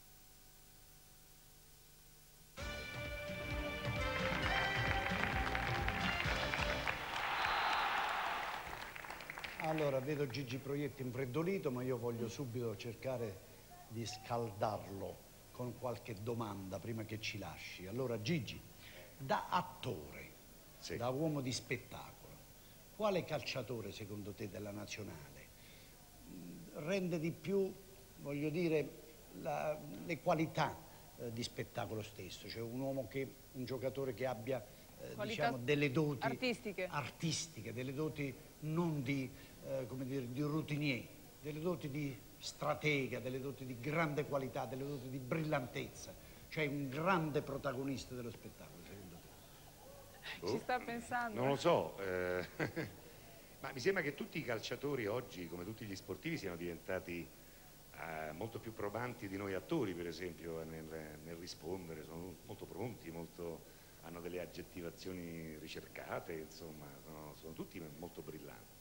Allora, vedo Gigi Proietti infreddolito, ma io voglio subito cercare di scaldarlo con qualche domanda prima che ci lasci. Allora, Gigi, da attore, da uomo di spettacolo, quale calciatore secondo te della nazionale rende di più, voglio dire, le qualità di spettacolo stesso? Cioè un giocatore che abbia diciamo, delle doti artistiche, delle doti non di, come dire, di routinier, delle doti di stratega, delle doti di grande qualità, delle doti di brillantezza, cioè un grande protagonista dello spettacolo, secondo te? Ci sta pensando? Non lo so, ma mi sembra che tutti i calciatori oggi, come tutti gli sportivi, siano diventati molto più probanti di noi attori, per esempio, nel rispondere, sono molto pronti, hanno delle aggettivazioni ricercate, insomma, sono tutti molto brillanti.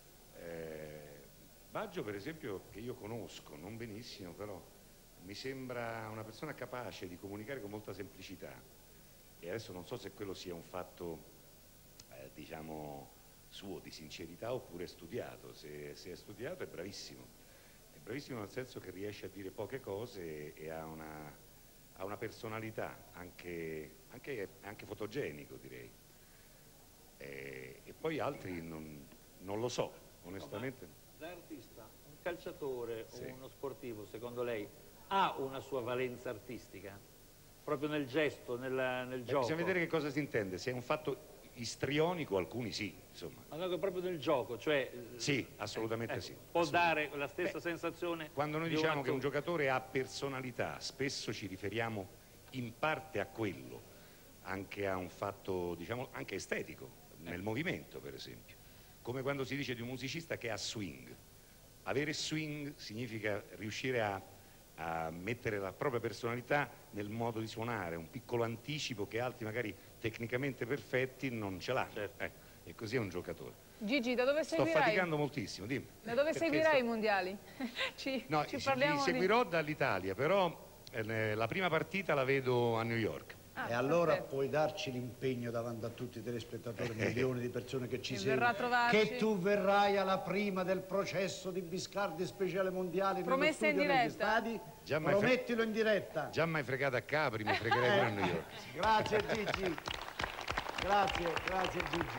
Baggio, per esempio, che io conosco, non benissimo, però mi sembra una persona capace di comunicare con molta semplicità. E adesso non so se quello sia un fatto, diciamo, suo, di sincerità, oppure studiato. Se è studiato è bravissimo nel senso che riesce a dire poche cose e ha una personalità anche fotogenico, direi. E poi altri non lo so, onestamente. Da artista, un calciatore o uno sportivo, secondo lei, ha una sua valenza artistica? Proprio nel gesto, nel gioco? Bisogna vedere che cosa si intende, se è un fatto istrionico, alcuni sì, insomma. Ma no, proprio nel gioco, cioè... Sì, assolutamente sì. Può dare la stessa sensazione... Quando noi diciamo che un giocatore ha personalità, spesso ci riferiamo in parte a quello, anche a un fatto, diciamo, anche estetico, nel movimento, per esempio. Come quando si dice di un musicista che ha swing. Avere swing significa riuscire a mettere la propria personalità nel modo di suonare, un piccolo anticipo che altri magari tecnicamente perfetti non ce l'hanno. E così è un giocatore. Gigi, da dove seguirai? Sto faticando moltissimo, dimmi. Da dove seguirai i mondiali? ci parliamo li seguirò dall'Italia, però la prima partita la vedo a New York. E allora puoi darci l'impegno davanti a tutti i telespettatori, milioni di persone che ci seguono, che tu verrai alla prima del processo di Biscardi speciale mondiale. Promessa in diretta. Promettilo in diretta. Già mi hai fregato a Capri, mi fregherei pure a New York. Grazie Gigi. Grazie Gigi.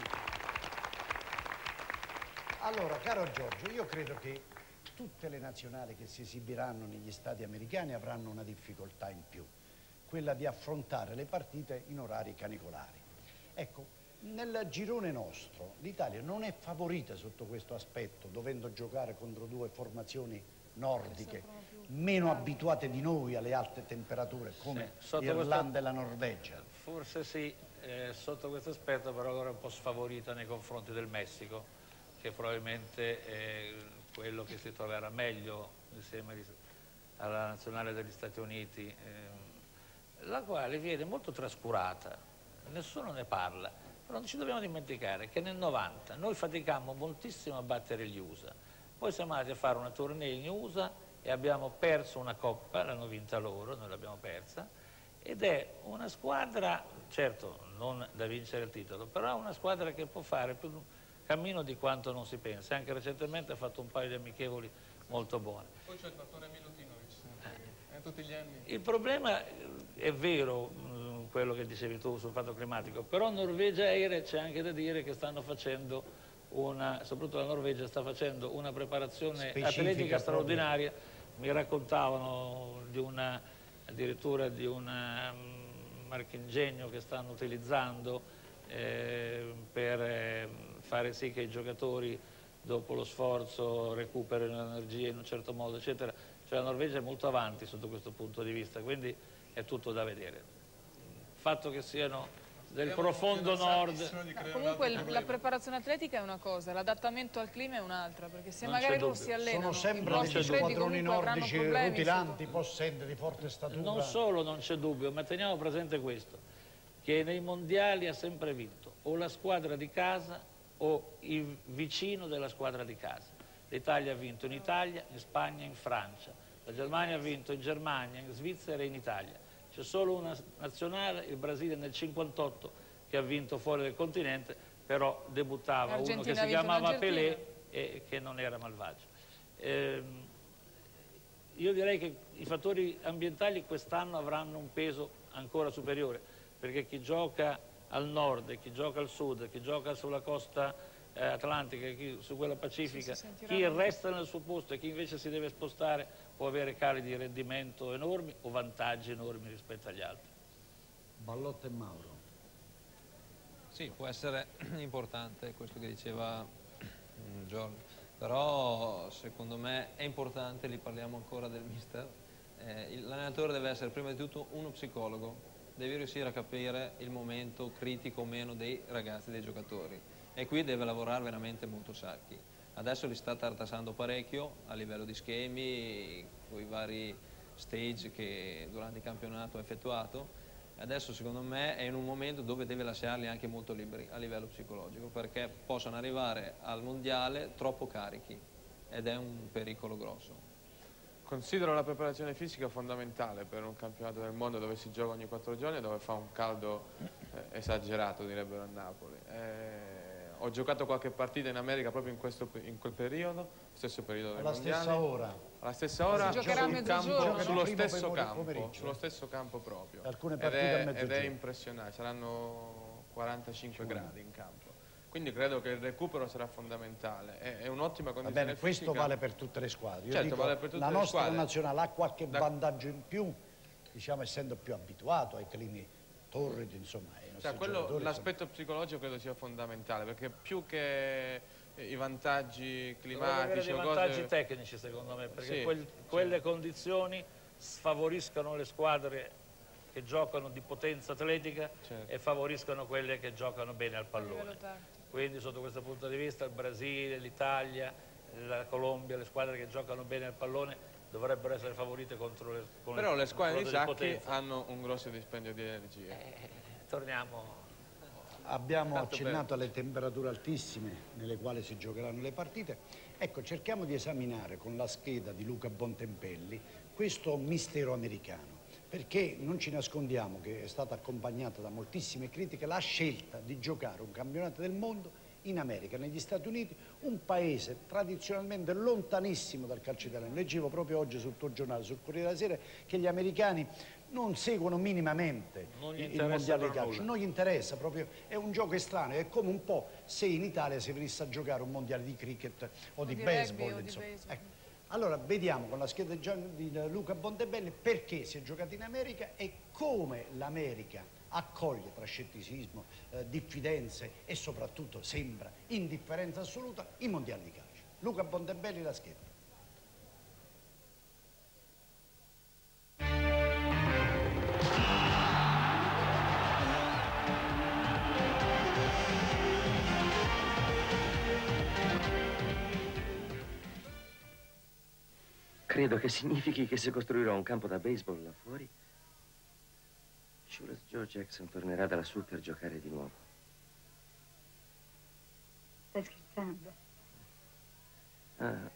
Allora, caro Giorgio, io credo che tutte le nazionali che si esibiranno negli stati americani avranno una difficoltà in più, quella di affrontare le partite in orari canicolari. Ecco, nel girone nostro l'Italia non è favorita sotto questo aspetto, dovendo giocare contro due formazioni nordiche, meno abituate di noi alle alte temperature, come l'Irlanda e la Norvegia. Forse sì, sotto questo aspetto però allora è un po' sfavorita nei confronti del Messico, che probabilmente è quello che si troverà meglio insieme alla nazionale degli Stati Uniti, la quale viene molto trascurata, nessuno ne parla, però non ci dobbiamo dimenticare che nel 90 noi faticammo moltissimo a battere gli USA, poi siamo andati a fare una tournée in USA e abbiamo perso una coppa, l'hanno vinta loro, noi l'abbiamo persa, ed è una squadra, certo non da vincere il titolo, però una squadra che può fare più cammino di quanto non si pensa, anche recentemente ha fatto un paio di amichevoli molto buone. Poi c'è il fattore Milutinovic, tutti gli anni. Il problema è vero, quello che dicevi tu sul fatto climatico, però Norvegia e Aire c'è anche da dire che stanno facendo soprattutto la Norvegia sta facendo una preparazione atletica straordinaria. Mi raccontavano addirittura di un marchingegno che stanno utilizzando per fare sì che i giocatori dopo lo sforzo recuperino l'energia in un certo modo, eccetera. Cioè la Norvegia è molto avanti sotto questo punto di vista, quindi è tutto da vedere. Il fatto che siano del profondo nord... Comunque la preparazione atletica è una cosa, l'adattamento al clima è un'altra, perché se magari loro si allenano... Sono sempre degli squadroni nordici rutilanti, possenti, di forte statura. Non solo non c'è dubbio, ma teniamo presente questo, che nei mondiali ha sempre vinto o la squadra di casa o il vicino della squadra di casa. L'Italia ha vinto in Italia, in Spagna, in Francia. La Germania ha vinto in Germania, in Svizzera e in Italia. C'è solo una nazionale, il Brasile nel 58, che ha vinto fuori del continente, però debuttava uno che si chiamava Pelé e che non era malvagio. Io direi che i fattori ambientali quest'anno avranno un peso ancora superiore, perché chi gioca al nord e chi gioca al sud, chi gioca sulla costa atlantica e chi su quella pacifica, chi resta nel suo posto e chi invece si deve spostare può avere cali di rendimento enormi o vantaggi enormi rispetto agli altri. Ballotta e Mauro. Sì, può essere importante questo che diceva Giorgio, però secondo me è importante, lì parliamo ancora del mister, l'allenatore deve essere prima di tutto uno psicologo, deve riuscire a capire il momento critico o meno dei ragazzi, dei giocatori, e qui deve lavorare veramente molto Sacchi. Adesso li sta tartassando parecchio a livello di schemi, con i vari stage che durante il campionato ha effettuato. Adesso secondo me è in un momento dove deve lasciarli anche molto liberi a livello psicologico, perché possono arrivare al mondiale troppo carichi ed è un pericolo grosso. Considero la preparazione fisica fondamentale per un campionato del mondo dove si gioca ogni 4 giorni e dove fa un caldo esagerato, direbbero a Napoli. Ho giocato qualche partita in America proprio in quel periodo, stesso periodo del mondiale. Alla stessa ora? Alla stessa ora, sullo stesso campo proprio. Alcune partite a mezzogiorno. Ed è impressionante, saranno 45 gradi in campo. Quindi credo che il recupero sarà fondamentale, è un'ottima condizione fisica. Questo vale per tutte le squadre. Io certo, dico, vale per tutte la le nostra nazionale ha qualche vantaggio in più, diciamo, essendo più abituato ai climi Torrid, insomma. L'aspetto psicologico credo sia fondamentale, perché più che i vantaggi climatici o vantaggi tecnici, secondo me, perché quelle condizioni favoriscono le squadre che giocano di potenza atletica e favoriscono quelle che giocano bene al pallone. Quindi sotto questo punto di vista il Brasile, l'Italia, la Colombia, le squadre che giocano bene al pallone dovrebbero essere favorite contro le squadre. Però le squadre di Sacchi hanno un grosso dispendio di energia. Torniamo. Abbiamo accennato alle temperature altissime nelle quali si giocheranno le partite. Ecco, cerchiamo di esaminare con la scheda di Luca Bontempelli questo mistero americano, perché non ci nascondiamo che è stata accompagnata da moltissime critiche la scelta di giocare un campionato del mondo in America, negli Stati Uniti, un paese tradizionalmente lontanissimo dal calcio italiano. Leggevo proprio oggi sul tuo giornale, sul Corriere della Sera, che gli americani non seguono minimamente il mondiale di calcio, non gli interessa proprio, è un gioco estraneo, è come un po' se in Italia si venisse a giocare un mondiale di cricket o di baseball, insomma. Ecco. Allora vediamo con la scheda di Luca Bontempelli perché si è giocato in America e come l'America accoglie tra scetticismo, diffidenze e soprattutto sembra indifferenza assoluta i mondiali di calcio. Luca Bontempelli, la scheda. Credo che significhi che se costruirò un campo da baseball là fuori, Shoeless Joe Jackson tornerà da lassù per giocare di nuovo. Stai scherzando? Ah.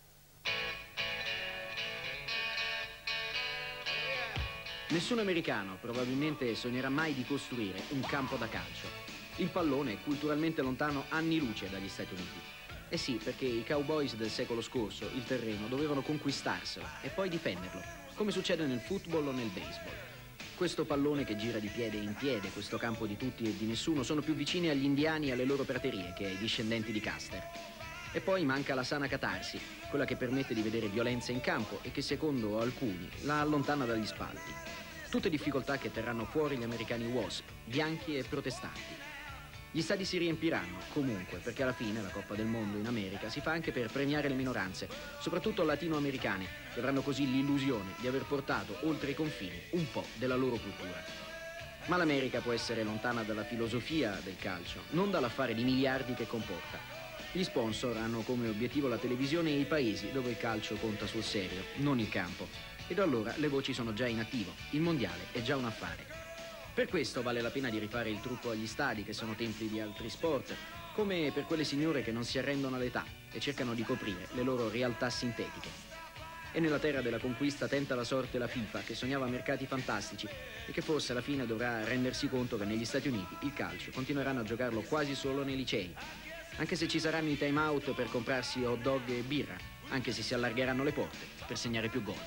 Nessun americano probabilmente sognerà mai di costruire un campo da calcio. Il pallone è culturalmente lontano anni luce dagli Stati Uniti. Eh sì, perché i cowboys del secolo scorso il terreno dovevano conquistarselo e poi difenderlo, come succede nel football o nel baseball. Questo pallone che gira di piede in piede, questo campo di tutti e di nessuno, sono più vicini agli indiani e alle loro praterie che ai discendenti di Custer. E poi manca la sana catarsi, quella che permette di vedere violenza in campo e che secondo alcuni la allontana dagli spalti. Tutte difficoltà che terranno fuori gli americani WASP, bianchi e protestanti. Gli stadi si riempiranno, comunque, perché alla fine la Coppa del Mondo in America si fa anche per premiare le minoranze, soprattutto latinoamericane, che avranno così l'illusione di aver portato oltre i confini un po' della loro cultura. Ma l'America può essere lontana dalla filosofia del calcio, non dall'affare di miliardi che comporta. Gli sponsor hanno come obiettivo la televisione e i paesi dove il calcio conta sul serio, non il campo. Ed allora le voci sono già in attivo, il mondiale è già un affare. Per questo vale la pena di rifare il trucco agli stadi, che sono templi di altri sport, come per quelle signore che non si arrendono all'età e cercano di coprire le loro realtà sintetiche. E nella terra della conquista tenta la sorte la FIFA, che sognava mercati fantastici e che forse alla fine dovrà rendersi conto che negli Stati Uniti il calcio continueranno a giocarlo quasi solo nei licei. Anche se ci saranno i time out per comprarsi hot dog e birra, anche se si allargheranno le porte per segnare più gol.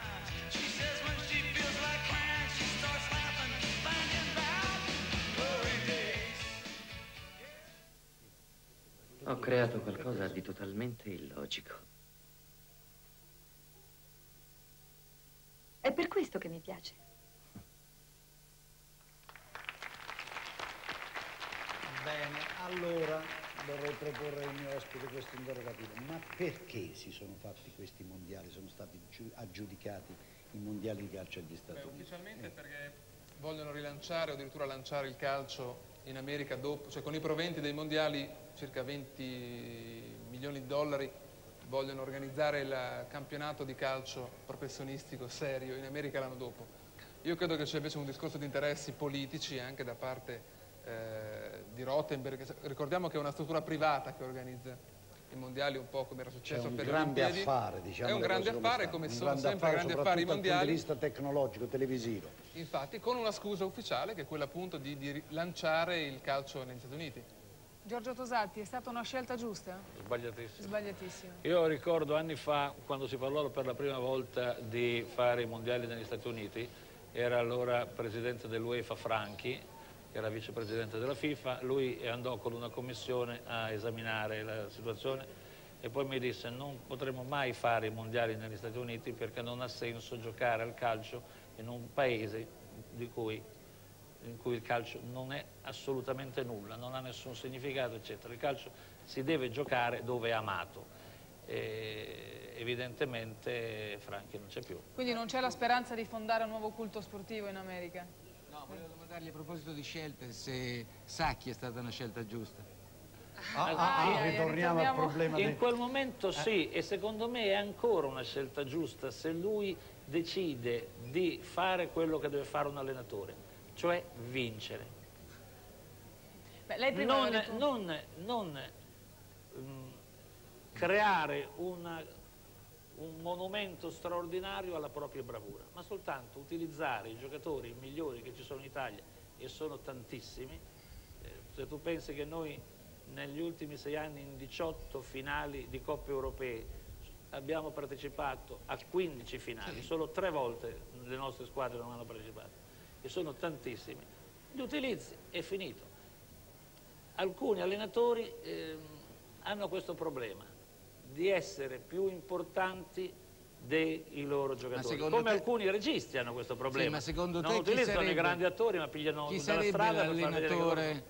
Ho creato qualcosa di totalmente illogico. È per questo che mi piace. Bene, allora vorrei proporre al mio ospite questo interrogativo. Ma perché si sono fatti questi mondiali, sono stati aggiudicati i mondiali di calcio agli Stati Uniti? Ufficialmente perché vogliono rilanciare o addirittura lanciare il calcio in America dopo, cioè con i proventi dei mondiali, circa 20 milioni di dollari, vogliono organizzare il campionato di calcio professionistico serio in America l'anno dopo. Io credo che c'è invece un discorso di interessi politici anche da parte di Rottenberg. Ricordiamo che è una struttura privata che organizza i mondiali, un po' come era successo per le Olimpiadi. Affare, diciamo, è un grande affare, come sono sempre grandi affari i mondiali. Dal punto di vista tecnologico, televisivo. Infatti, con una scusa ufficiale che è quella appunto di lanciare il calcio negli Stati Uniti. Giorgio Tosatti, è stata una scelta giusta? Sbagliatissima. Sbagliatissima. Io ricordo anni fa, quando si parlò per la prima volta di fare i mondiali negli Stati Uniti, era allora presidente dell'UEFA Franchi, che era vicepresidente della FIFA. Lui andò con una commissione a esaminare la situazione e poi mi disse: non potremo mai fare i mondiali negli Stati Uniti perché non ha senso giocare al calcio in un paese di cui in cui il calcio non è assolutamente nulla, non ha nessun significato, eccetera. Il calcio si deve giocare dove è amato. Evidentemente Franchi non c'è più. Quindi non c'è la speranza di fondare un nuovo culto sportivo in America? No, volevo domandargli a proposito di scelte se Sacchi è stata una scelta giusta. Ritorniamo al problema in quel momento sì, e secondo me è ancora una scelta giusta se lui decide di fare quello che deve fare un allenatore, cioè vincere. Beh, lei prima non creare un monumento straordinario alla propria bravura, ma soltanto utilizzare i giocatori migliori che ci sono in Italia, e sono tantissimi. Se tu pensi che noi negli ultimi 6 anni in 18 finali di Coppe Europee abbiamo partecipato a 15 finali, solo 3 volte le nostre squadre non hanno partecipato, e sono tantissimi, li utilizzi, è finito. Alcuni allenatori hanno questo problema di essere più importanti dei loro giocatori, come alcuni registi hanno questo problema. Sì, ma secondo non te utilizzano i grandi attori, ma pigliano dalla strada per far vedere che loro...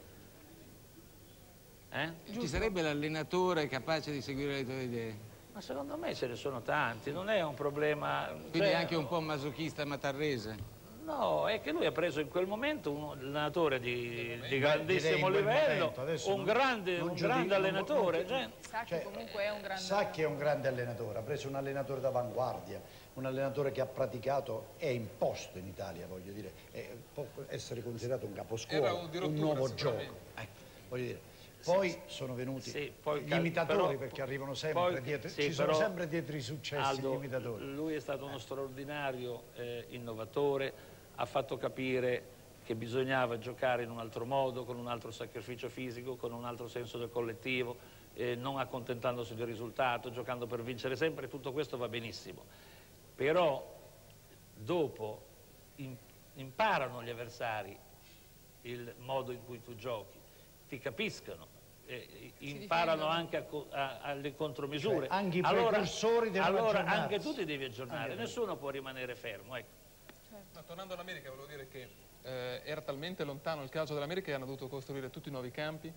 Ci sarebbe l'allenatore capace di seguire le tue idee? Ma secondo me ce ne sono tanti, non è un problema... Quindi anche un po' masochista matarrese? No, è che lui ha preso in quel momento un allenatore di grandissimo livello, un grande allenatore. Sacchi comunque è un grande... Sacchi è un grande allenatore, ha preso un allenatore d'avanguardia, un allenatore che ha praticato e imposto in Italia, voglio dire, può essere considerato un caposcuola, un nuovo gioco. Voglio dire. Poi sono venuti gli imitatori, perché arrivano sempre dietro, ci sono sempre dietro i successi, Aldo, gli imitatori. Lui è stato uno straordinario innovatore, ha fatto capire che bisognava giocare in un altro modo, con un altro sacrificio fisico, con un altro senso del collettivo, non accontentandosi del risultato, giocando per vincere sempre, tutto questo va benissimo. Però dopo imparano gli avversari il modo in cui tu giochi, ti capiscono, imparano anche alle contromisure. Cioè, anche i precursori devono aggiornarsi. Anche tu ti devi aggiornare, nessuno può rimanere fermo. Ecco. No, tornando all'America, volevo dire che era talmente lontano il calcio dell'America che hanno dovuto costruire tutti nuovi campi.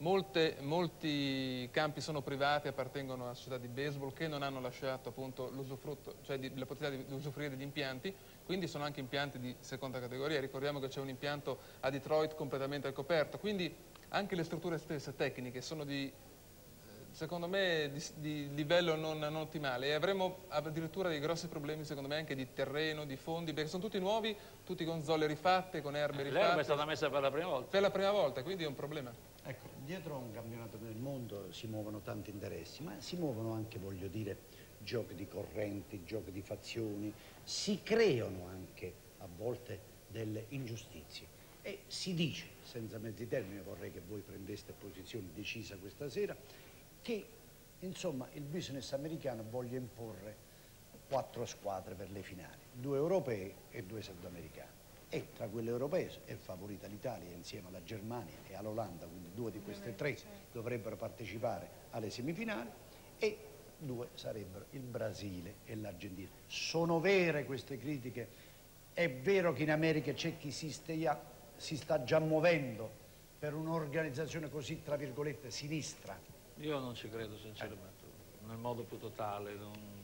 Molti campi sono privati, appartengono a società di baseball che non hanno lasciato appunto l'usufrutto, cioè la possibilità di usufruire degli impianti, quindi sono anche impianti di seconda categoria. Ricordiamo che c'è un impianto a Detroit completamente al coperto, quindi anche le strutture stesse tecniche sono secondo me di livello non ottimale, e avremo addirittura dei grossi problemi secondo me anche di terreno, di fondi, perché sono tutti nuovi, tutti con zolle rifatte, con erbe rifatte. L'erba è stata messa per la prima volta. Per la prima volta, quindi è un problema. Ecco, dietro a un campionato del mondo si muovono tanti interessi, ma si muovono anche, voglio dire, giochi di correnti, giochi di fazioni, si creano anche a volte delle ingiustizie. E si dice, senza mezzi termini, vorrei che voi prendeste posizione decisa questa sera, che insomma il business americano voglia imporre 4 squadre per le finali, 2 europee e 2 sudamericane. E tra quelle europee è favorita l'Italia insieme alla Germania e all'Olanda, quindi 2 di queste 3 dovrebbero partecipare alle semifinali, e 2 sarebbero il Brasile e l'Argentina. Sono vere queste critiche? È vero che in America c'è chi si sta già muovendo per un'organizzazione così, tra virgolette, sinistra? Io non ci credo sinceramente, nel modo più totale.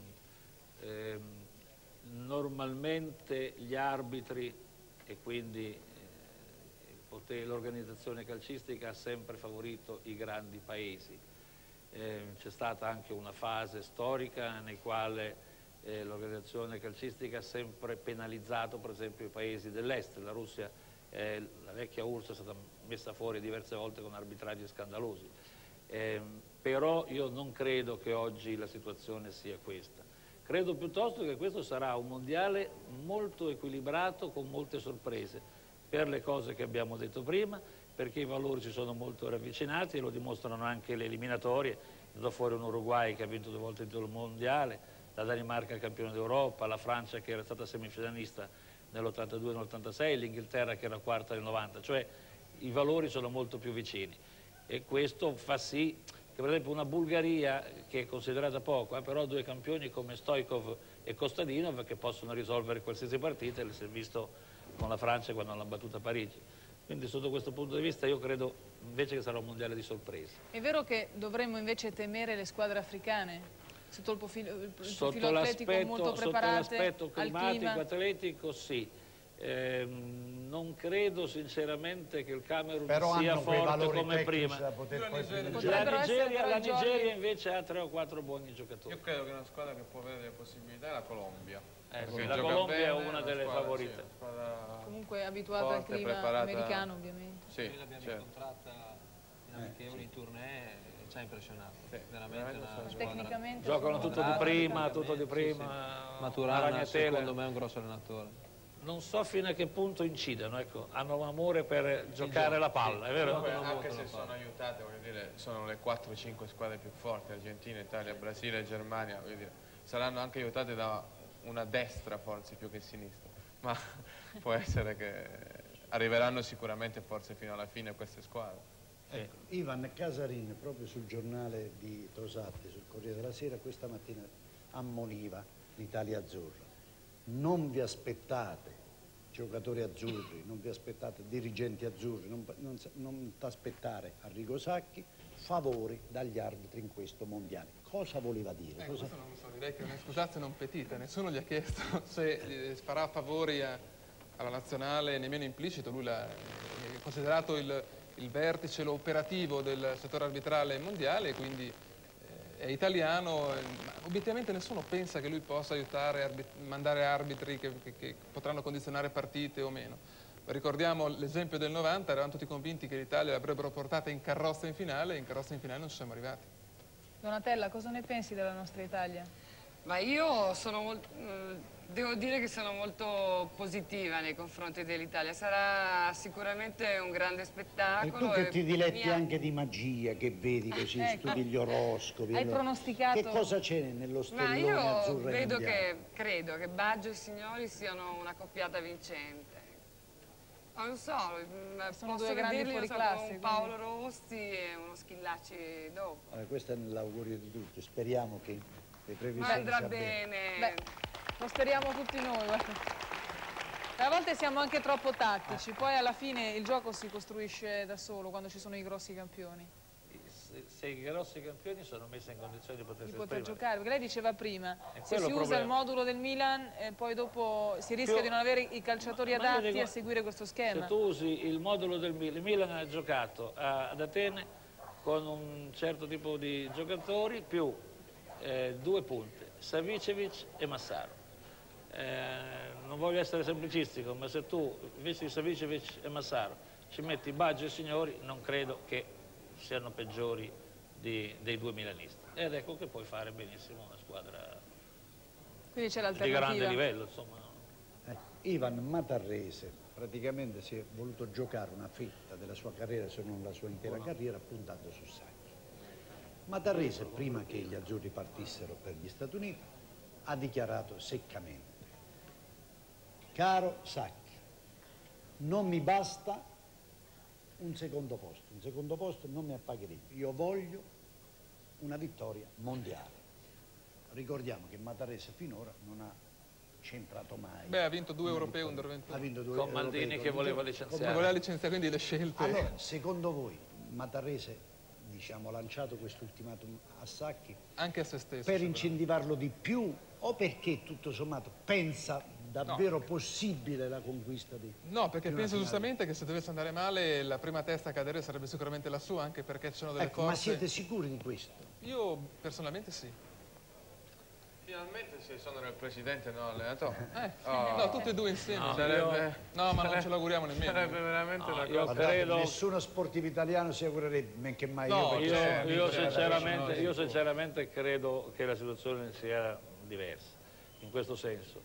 Normalmente gli arbitri e quindi l'organizzazione calcistica ha sempre favorito i grandi paesi. C'è stata anche una fase storica nella quale l'organizzazione calcistica ha sempre penalizzato per esempio i paesi dell'est. La Russia, la vecchia URSS, è stata messa fuori diverse volte con arbitraggi scandalosi. Però io non credo che oggi la situazione sia questa. Credo piuttosto che questo sarà un mondiale molto equilibrato, con molte sorprese, per le cose che abbiamo detto prima, perché i valori si sono molto ravvicinati e lo dimostrano anche le eliminatorie. Da fuori un Uruguay che ha vinto 2 volte il titolo mondiale, la Danimarca campione d'Europa, la Francia che era stata semifinalista nell'82 e nell'86, l'Inghilterra che era quarta nel 90, cioè i valori sono molto più vicini. E questo fa sì che per esempio una Bulgaria, che è considerata poco, però 2 campioni come Stoichkov e Kostadinov che possono risolvere qualsiasi partita, si è visto con la Francia quando l'hanno battuta a Parigi. Quindi sotto questo punto di vista io credo invece che sarà un mondiale di sorpresa. È vero che dovremmo invece temere le squadre africane? Sotto il profilo atletico molto preparate? Sotto l'aspetto climatico, clima. atletico, sì. Non credo sinceramente che il Camerun Però sia hanno quei forte valori come prima. da poter poi La Nigeria invece ha 3 o 4 buoni giocatori. Io credo che una squadra che può avere delle possibilità è la Colombia. Sì, la Colombia è una delle favorite. Sì, Comunque abituata al clima americano, ovviamente. Sì, noi l'abbiamo incontrata in amichevoli, in tournée, e ci ha impressionato. Veramente una squadra. Tecnicamente giocano tutto di prima, tutto di prima. Sì. Maturana secondo me è un grosso allenatore. Non so fino a che punto incidono, ecco, hanno un amore per giocare la palla, è vero? Anche se sono aiutate, voglio dire, sono le 4-5 squadre più forti, Argentina, Italia, Brasile, Germania, voglio dire, saranno anche aiutate da una destra forse più che sinistra, ma può essere che arriveranno sicuramente forse fino alla fine queste squadre. Ecco, Ivan Casarin proprio sul giornale di Tosatti, sul Corriere della Sera, questa mattina ammoniva l'Italia azzurra. Non vi aspettate giocatori azzurri, non vi aspettate dirigenti azzurri, non t'aspettare Arrigo Sacchi favori dagli arbitri in questo mondiale. Cosa voleva dire? Questo non lo so, direi che è un'escusatio non petita, nessuno gli ha chiesto se farà favori alla nazionale, nemmeno implicito, lui è considerato il vertice, l'operativo del settore arbitrale mondiale, quindi è italiano, ma obiettivamente nessuno pensa che lui possa aiutare a mandare arbitri che potranno condizionare partite o meno. Ricordiamo l'esempio del 90, eravamo tutti convinti che l'Italia l'avrebbero portata in carrozza in finale, e in carrozza in finale non ci siamo arrivati. Donatella, cosa ne pensi della nostra Italia? Ma io devo dire che sono molto positiva nei confronti dell'Italia. Sarà sicuramente un grande E spettacolo. tu che ti diletti anche di magia, che vedi così, studi gli oroscopi. Hai pronosticato? Che cosa c'è nello stellone Ma azzurro io vedo mondiale? credo che Baggio e Signori siano una coppiata vincente. Non so, sono posso due grandi vederli fuori con classe, un Paolo Rossi e uno Schillaci dopo. Questo è l'augurio di tutti, speriamo che le previsioni Ma andrà siano bene. Beh, lo speriamo tutti noi, guarda. A volte siamo anche troppo tattici, poi alla fine il gioco si costruisce da solo quando ci sono i grossi campioni. Se i grossi campioni sono messi in condizione di potersi Di poter esprimere. giocare, perché lei diceva prima, se si usa problema. il modulo del Milan e poi dopo si rischia di non avere i calciatori adatti a seguire questo schema. Se tu usi il modulo del Milan, il Milan ha giocato ad Atene con un certo tipo di giocatori più 2 punte, Savicevic e Massaro. Non voglio essere semplicistico, ma se tu invece di Savicevic e Massaro ci metti Baggio e Signori, non credo che siano peggiori dei 2 milanisti. Ed ecco che puoi fare benissimo una squadra Quindi c'è di l'alternativa. grande livello, insomma. Ivan Matarrese praticamente si è voluto giocare una fetta della sua carriera, se non la sua intera carriera, puntando su Sacchi. Matarrese, prima che gli azzurri partissero per gli Stati Uniti, ha dichiarato seccamente: caro Sacchi, non mi basta un secondo posto non mi appagherebbe, io voglio una vittoria mondiale. Ricordiamo che Matarrese finora non ha centrato mai. Beh, ha vinto 2 europei under 21. Ha vinto 2 Con Maldini che voleva licenziare. Come voleva licenziare, quindi le scelte. Allora, secondo voi Matarrese, diciamo, ha lanciato questo ultimatum a Sacchi anche a se stesso per incentivarlo di più o perché tutto sommato pensa davvero possibile la conquista di... No, perché di una penso finale? giustamente che se dovesse andare male la prima testa a cadere sarebbe sicuramente la sua, anche perché ci sono delle Ecco, ma forze... siete sicuri di questo? Io personalmente sì. Finalmente se sono il presidente, no, allenatore. No, tutti e due insieme. No, sarebbe... No, ma non ce l'auguriamo nemmeno. Sarebbe veramente una io cosa... credo... Nessuno sportivo italiano si augurerebbe, men che mai No, io. io sinceramente credo che la situazione sia diversa, in questo senso.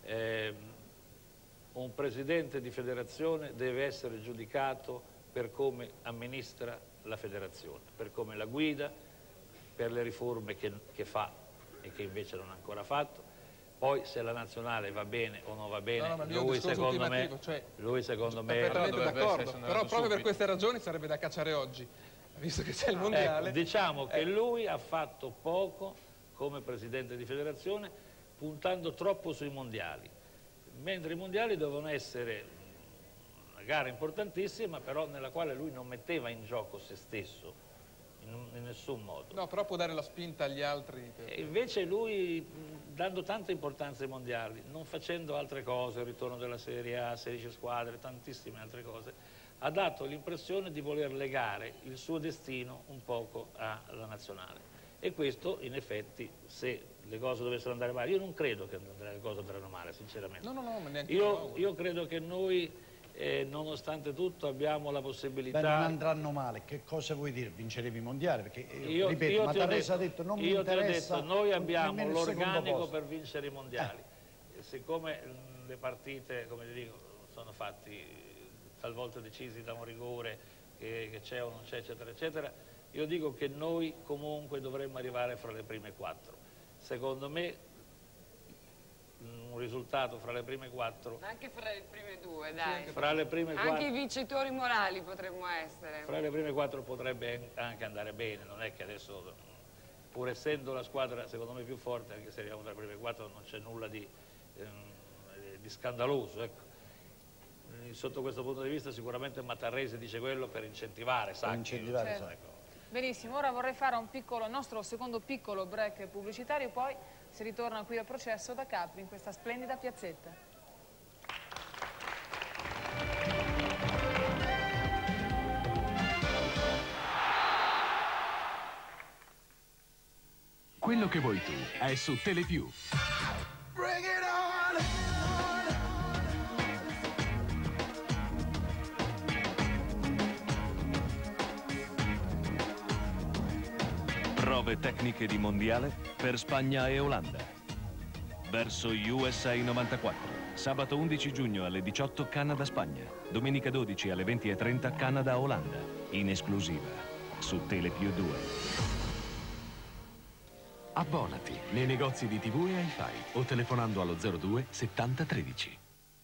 Un presidente di federazione deve essere giudicato per come amministra la federazione, per come la guida, per le riforme che fa e che invece non ha ancora fatto. Poi se la nazionale va bene o non va bene, lui secondo me perfettamente d'accordo, però proprio per queste ragioni sarebbe da cacciare oggi, visto che c'è il mondiale. Ecco, diciamo che lui ha fatto poco come presidente di federazione, puntando troppo sui mondiali, mentre i mondiali devono essere una gara importantissima, però nella quale lui non metteva in gioco se stesso in nessun modo. No, però può dare la spinta agli altri. E invece lui, dando tanta importanza ai mondiali, non facendo altre cose, il ritorno della Serie A, 16 squadre, tantissime altre cose, ha dato l'impressione di voler legare il suo destino un poco alla nazionale. E questo, in effetti, se le cose dovessero andare male, io non credo che le cose andranno male, sinceramente. No, ma neanche io credo che noi, nonostante tutto, abbiamo la possibilità... Beh, non andranno male. Che cosa vuoi dire? Vinceremo i mondiali? Perché, ripeto, Matarresa ha detto non mi interessa... Io ti ho detto, noi abbiamo l'organico per vincere i mondiali. Siccome le partite, come ti dico, sono fatti talvolta decisi da un rigore, che c'è o non c'è, eccetera, eccetera, io dico che noi comunque dovremmo arrivare fra le prime 4. Secondo me un risultato fra le prime 4... Anche fra le prime 2, dai. Fra le prime 4, anche i vincitori morali potremmo essere. Fra le prime 4 potrebbe anche andare bene, non è che adesso, pur essendo la squadra secondo me più forte, anche se arriviamo tra le prime 4 non c'è nulla di scandaloso, ecco. Sotto questo punto di vista sicuramente Matarrese dice quello per incentivare Sacchi. Certo. Benissimo, ora vorrei fare un nostro secondo piccolo break pubblicitario, poi si ritorna qui al processo da Capri in questa splendida piazzetta. Quello che vuoi tu è su Telepiù. Bring it on! Prove tecniche di mondiale per Spagna e Olanda. Verso USA 94. Sabato 11 giugno alle 18 Canada-Spagna. Domenica 12 alle 20:30 Canada-Olanda. In esclusiva su Telepiù 2. Abbonati nei negozi di TV e Hi-Fi o telefonando allo 02 70 13.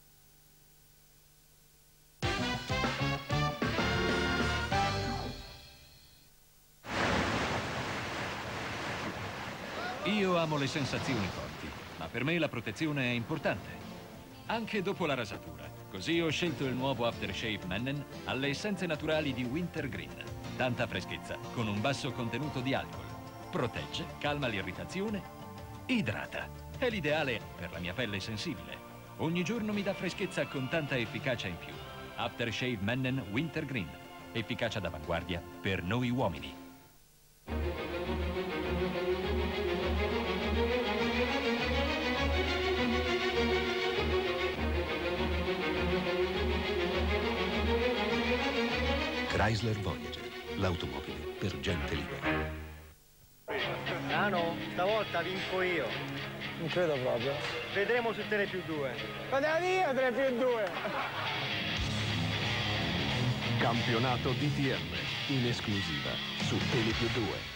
Io amo le sensazioni forti, ma per me la protezione è importante. Anche dopo la rasatura. Così ho scelto il nuovo Aftershave Mennen alle essenze naturali di Wintergreen. Tanta freschezza, con un basso contenuto di alcol. Protegge, calma l'irritazione, idrata. È l'ideale per la mia pelle sensibile. Ogni giorno mi dà freschezza con tanta efficacia in più. Aftershave Mennen Wintergreen. Efficacia d'avanguardia per noi uomini. Chrysler Voyager, l'automobile per gente libera. Nano, stavolta vinco io. Non credo proprio. Vedremo su Telepiù 2. Guarda via, Telepiù 2. Campionato DTM, in esclusiva su Telepiù 2.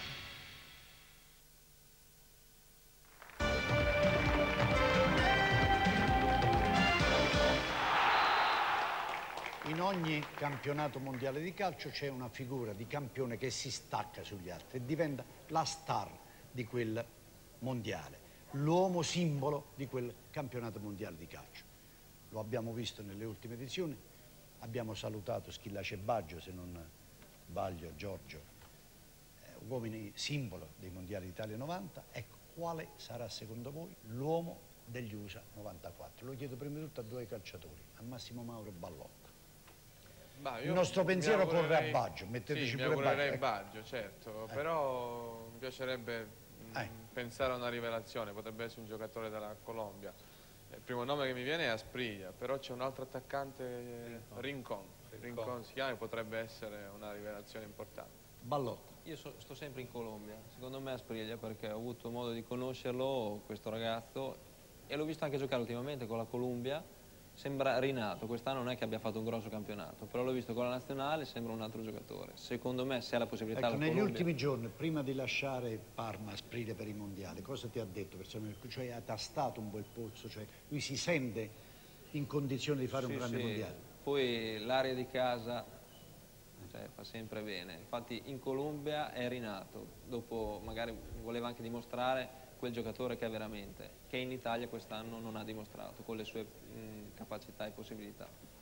In ogni campionato mondiale di calcio c'è una figura di campione che si stacca sugli altri e diventa la star di quel mondiale, l'uomo simbolo di quel campionato mondiale di calcio. Lo abbiamo visto nelle ultime edizioni, abbiamo salutato Schillaci e Baggio, se non sbaglio Giorgio, uomini simbolo dei mondiali d'Italia 90. Ecco, quale sarà secondo voi l'uomo degli USA 94? Lo chiedo prima di tutto a due calciatori, a Massimo Mauro e Ballocco. Il nostro pensiero corre a Baggio, metteteci pure Baggio. Ecco. Baggio, certo, però mi piacerebbe pensare a una rivelazione, potrebbe essere un giocatore della Colombia. Il primo nome che mi viene è Asprilla, però c'è un altro attaccante, Rincon si chiama, e potrebbe essere una rivelazione importante. Ballotto. Io sto sempre in Colombia, secondo me Asprilla, perché ho avuto modo di conoscerlo, questo ragazzo, e l'ho visto anche giocare ultimamente con la Colombia. Sembra rinato, quest'anno non è che abbia fatto un grosso campionato, però l'ho visto con la nazionale, sembra un altro giocatore. Secondo me, se ha la possibilità... Ecco, la negli Colombia... ultimi giorni, prima di lasciare Parma, Asprilla per i mondiali, cosa ti ha detto personalmente? Cioè ha tastato un po' il polso, cioè lui si sente in condizione di fare un grande mondiale. Poi l'area di casa fa sempre bene, infatti in Colombia è rinato, dopo magari voleva anche dimostrare quel giocatore che è veramente, che in Italia quest'anno non ha dimostrato con le sue capacità e possibilità.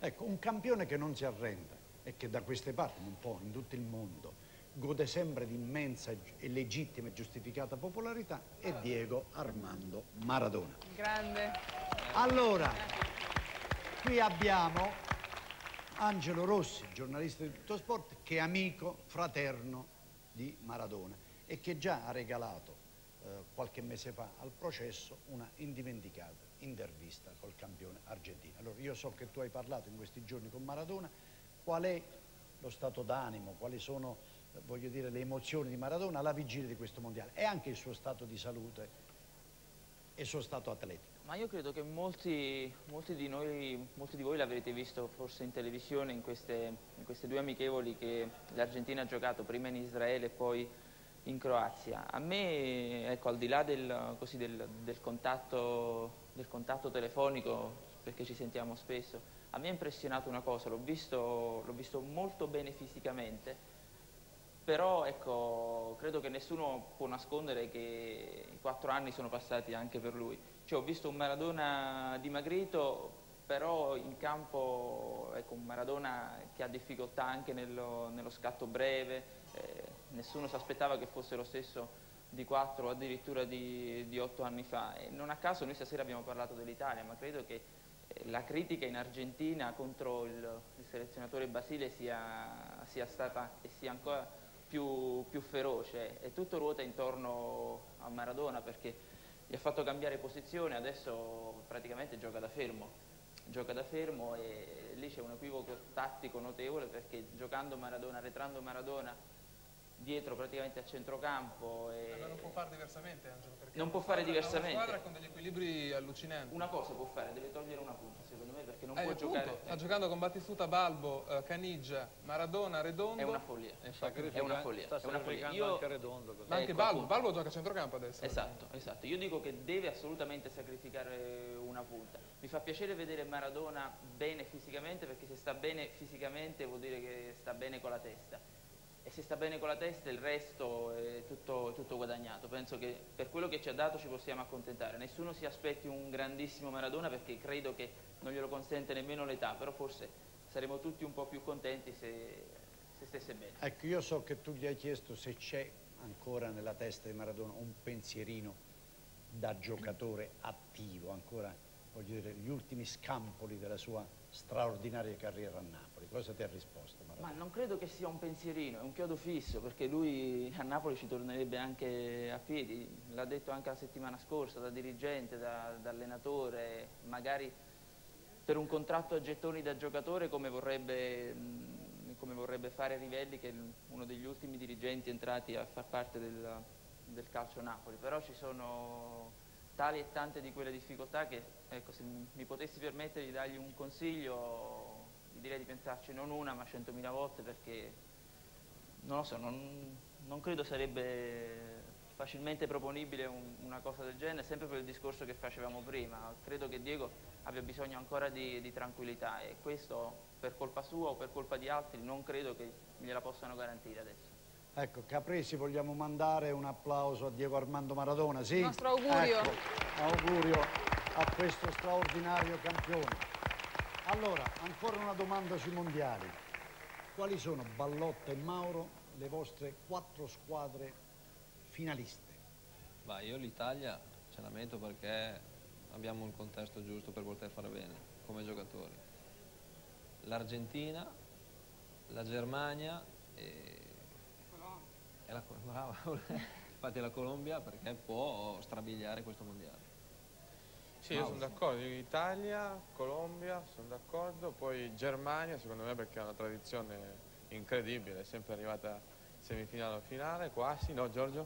Ecco, un campione che non si arrende e che da queste parti, un po' in tutto il mondo, gode sempre di immensa e legittima e giustificata popolarità è Diego Armando Maradona. Grande. Allora, qui abbiamo Angelo Rossi, giornalista di Tutto Sport, che è amico fraterno di Maradona e che già ha regalato qualche mese fa al processo una indimenticata intervista col campione argentino. Allora, io so che tu hai parlato in questi giorni con Maradona. Qual è lo stato d'animo, quali sono, voglio dire, le emozioni di Maradona alla vigilia di questo mondiale e anche il suo stato di salute e il suo stato atletico? Ma io credo che molti di voi l'avrete visto forse in televisione in queste due amichevoli che l'Argentina ha giocato prima in Israele e poi in Croazia. A me, ecco, al di là del contatto telefonico, perché ci sentiamo spesso, a me ha impressionato una cosa, l'ho visto molto bene fisicamente, però ecco, credo che nessuno può nascondere che i 4 anni sono passati anche per lui. Cioè, ho visto un Maradona dimagrito, però in campo, ecco, un Maradona che ha difficoltà anche nello scatto breve, nessuno si aspettava che fosse lo stesso di 4 o addirittura di 8 anni fa. E non a caso noi stasera abbiamo parlato dell'Italia, ma credo che la critica in Argentina contro il selezionatore Basile sia stata e sia ancora più feroce, e tutto ruota intorno a Maradona, perché gli ha fatto cambiare posizione, adesso praticamente gioca da fermo e lì c'è un equivoco tattico notevole, perché giocando Maradona, arretrando Maradona dietro praticamente a centrocampo. Ma non può fare diversamente, Angelo, perché non può fare diversamente. È una squadra con degli equilibri allucinanti. Una cosa può fare, deve togliere una punta, secondo me, perché non può giocare. Sta giocando con Battistuta, Balbo, Caniggia, Maradona, Redondo. È una follia. È una follia. Sta sacrificando anche Redondo. Ma anche Balbo gioca a centrocampo adesso. Esatto. Io dico che deve assolutamente sacrificare una punta. Mi fa piacere vedere Maradona bene fisicamente, perché se sta bene fisicamente vuol dire che sta bene con la testa. E se sta bene con la testa il resto è tutto guadagnato. Penso che per quello che ci ha dato ci possiamo accontentare. Nessuno si aspetti un grandissimo Maradona, perché credo che non glielo consente nemmeno l'età, però forse saremo tutti un po' più contenti se stesse bene. Ecco, io so che tu gli hai chiesto se c'è ancora nella testa di Maradona un pensierino da giocatore attivo, ancora, voglio dire, gli ultimi scampoli della sua straordinaria carriera a Napoli. Cosa ti ha risposto Maradona? Ma non credo che sia un pensierino, è un chiodo fisso, perché lui a Napoli ci tornerebbe anche a piedi, l'ha detto anche la settimana scorsa, da dirigente, da allenatore, magari per un contratto a gettoni da giocatore come vorrebbe fare Rivelli, che è uno degli ultimi dirigenti entrati a far parte del calcio Napoli. Però ci sono tali e tante di quelle difficoltà che, ecco, se mi potessi permettere di dargli un consiglio, gli direi di pensarci non una ma 100.000 volte, perché non lo so, non credo sarebbe facilmente proponibile una cosa del genere, sempre per il discorso che facevamo prima. Credo che Diego abbia bisogno ancora di tranquillità, e questo per colpa sua o per colpa di altri non credo che gliela possano garantire adesso. Ecco, Capresi, vogliamo mandare un applauso a Diego Armando Maradona, sì? Il nostro augurio. Ecco, augurio a questo straordinario campione. Allora, ancora una domanda sui mondiali. Quali sono, Ballotta e Mauro, le vostre 4 squadre finaliste? Io l'Italia ce la metto perché abbiamo il contesto giusto per poter fare bene come giocatori. L'Argentina, la Germania e la brava. Infatti la Colombia, perché può strabiliare questo mondiale. Sì, io sono d'accordo, Italia, Colombia, sono d'accordo, poi Germania secondo me perché ha una tradizione incredibile, è sempre arrivata semifinale o finale, quasi, no Giorgio?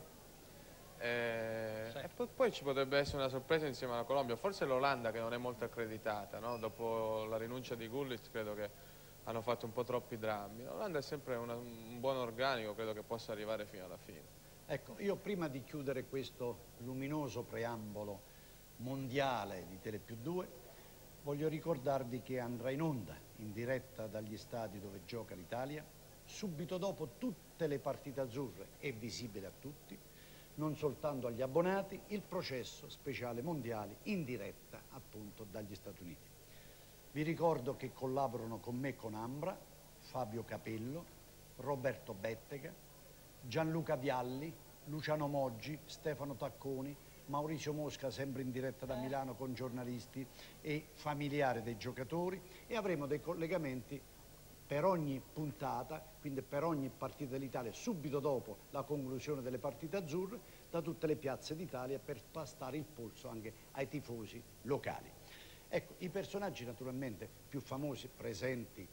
E poi ci potrebbe essere una sorpresa insieme alla Colombia, forse l'Olanda che non è molto accreditata, no? Dopo la rinuncia di Gullit credo che hanno fatto un po' troppi drammi. L'Olanda è sempre un buon organico, credo che possa arrivare fino alla fine. Ecco, io prima di chiudere questo luminoso preambolo mondiale di Telepiù2 voglio ricordarvi che andrà in onda, in diretta dagli stadi dove gioca l'Italia, subito dopo tutte le partite azzurre, è visibile a tutti, non soltanto agli abbonati, il processo speciale mondiali in diretta appunto dagli Stati Uniti. Vi ricordo che collaborano con me con Ambra, Fabio Capello, Roberto Bettega, Gianluca Vialli, Luciano Moggi, Stefano Tacconi, Maurizio Mosca, sempre in diretta da Milano con giornalisti e familiari dei giocatori, e avremo dei collegamenti per ogni puntata, quindi per ogni partita dell'Italia, subito dopo la conclusione delle partite azzurre, da tutte le piazze d'Italia, per tastare il polso anche ai tifosi locali. Ecco, i personaggi naturalmente più famosi presenti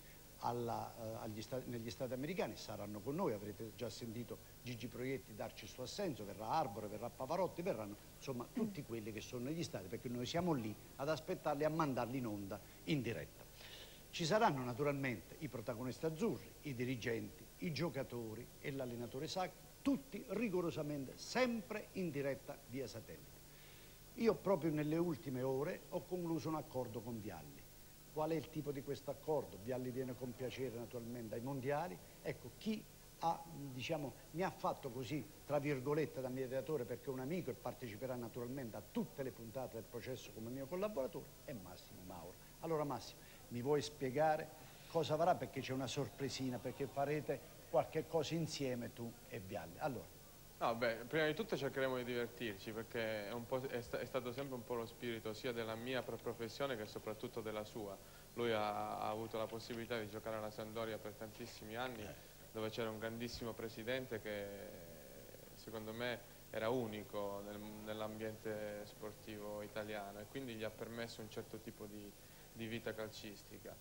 negli Stati americani saranno con noi. Avrete già sentito Gigi Proietti darci il suo assenso, verrà Arbore, verrà Pavarotti, verranno insomma tutti quelli che sono negli stadi, perché noi siamo lì ad aspettarli e a mandarli in onda in diretta. Ci saranno naturalmente i protagonisti azzurri, i dirigenti, i giocatori e l'allenatore Sacchi, tutti rigorosamente sempre in diretta via satellite. Io proprio nelle ultime ore ho concluso un accordo con Vialli. Qual è il tipo di questo accordo? Vialli viene con piacere naturalmente ai mondiali. Ecco, chi mi ha fatto così, tra virgolette, da mediatore, perché è un amico e parteciperà naturalmente a tutte le puntate del processo come mio collaboratore, è Massimo Mauro. Allora Massimo, mi vuoi spiegare cosa farà? Perché c'è una sorpresina, perché farete qualche cosa insieme tu e Vialli. Allora. No, beh, prima di tutto cercheremo di divertirci, perché è stato sempre un po' lo spirito sia della mia professione che soprattutto della sua. Lui ha avuto la possibilità di giocare alla Sampdoria per tantissimi anni, dove c'era un grandissimo presidente che secondo me era unico nell'ambiente sportivo italiano, e quindi gli ha permesso un certo tipo di vita calcistica,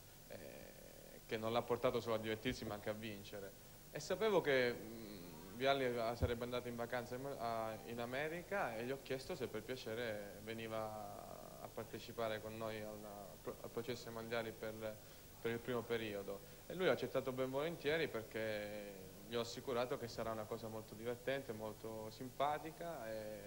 che non l'ha portato solo a divertirsi ma anche a vincere. E sapevo che Vialli sarebbe andato in vacanza in America, e gli ho chiesto se per piacere veniva a partecipare con noi al processo ai mondiali per il primo periodo, e lui ha accettato ben volentieri, perché gli ho assicurato che sarà una cosa molto divertente, molto simpatica,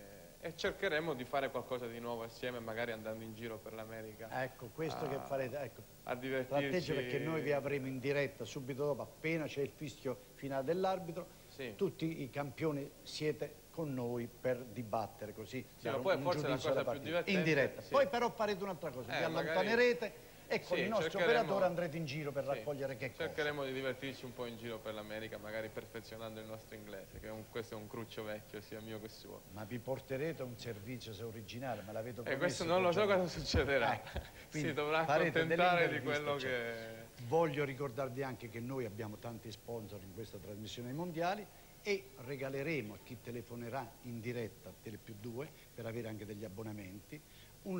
e cercheremo di fare qualcosa di nuovo assieme, magari andando in giro per l'America. Ecco, questo che farete, ecco, a divertirci, perché noi vi avremo in diretta subito dopo, appena c'è il fischio finale dell'arbitro. Sì. Tutti i campioni siete con noi per dibattere, così sì, ma poi forse la cosa più divertente in diretta. Sì. Poi però farete un'altra cosa, vi allontanerete e con il nostro operatore andrete in giro per raccogliere che cosa. Cercheremo di divertirci un po' in giro per l'America, magari perfezionando il nostro inglese, che questo è un cruccio vecchio, sia mio che suo. Ma vi porterete un servizio se originale, me l'avete promesso. E questo non lo so cosa succederà. Si dovrà accontentare di quello che... Voglio ricordarvi anche che noi abbiamo tanti sponsor in questa trasmissione ai mondiali, e regaleremo a chi telefonerà in diretta a Telepiù2, per avere anche degli abbonamenti, un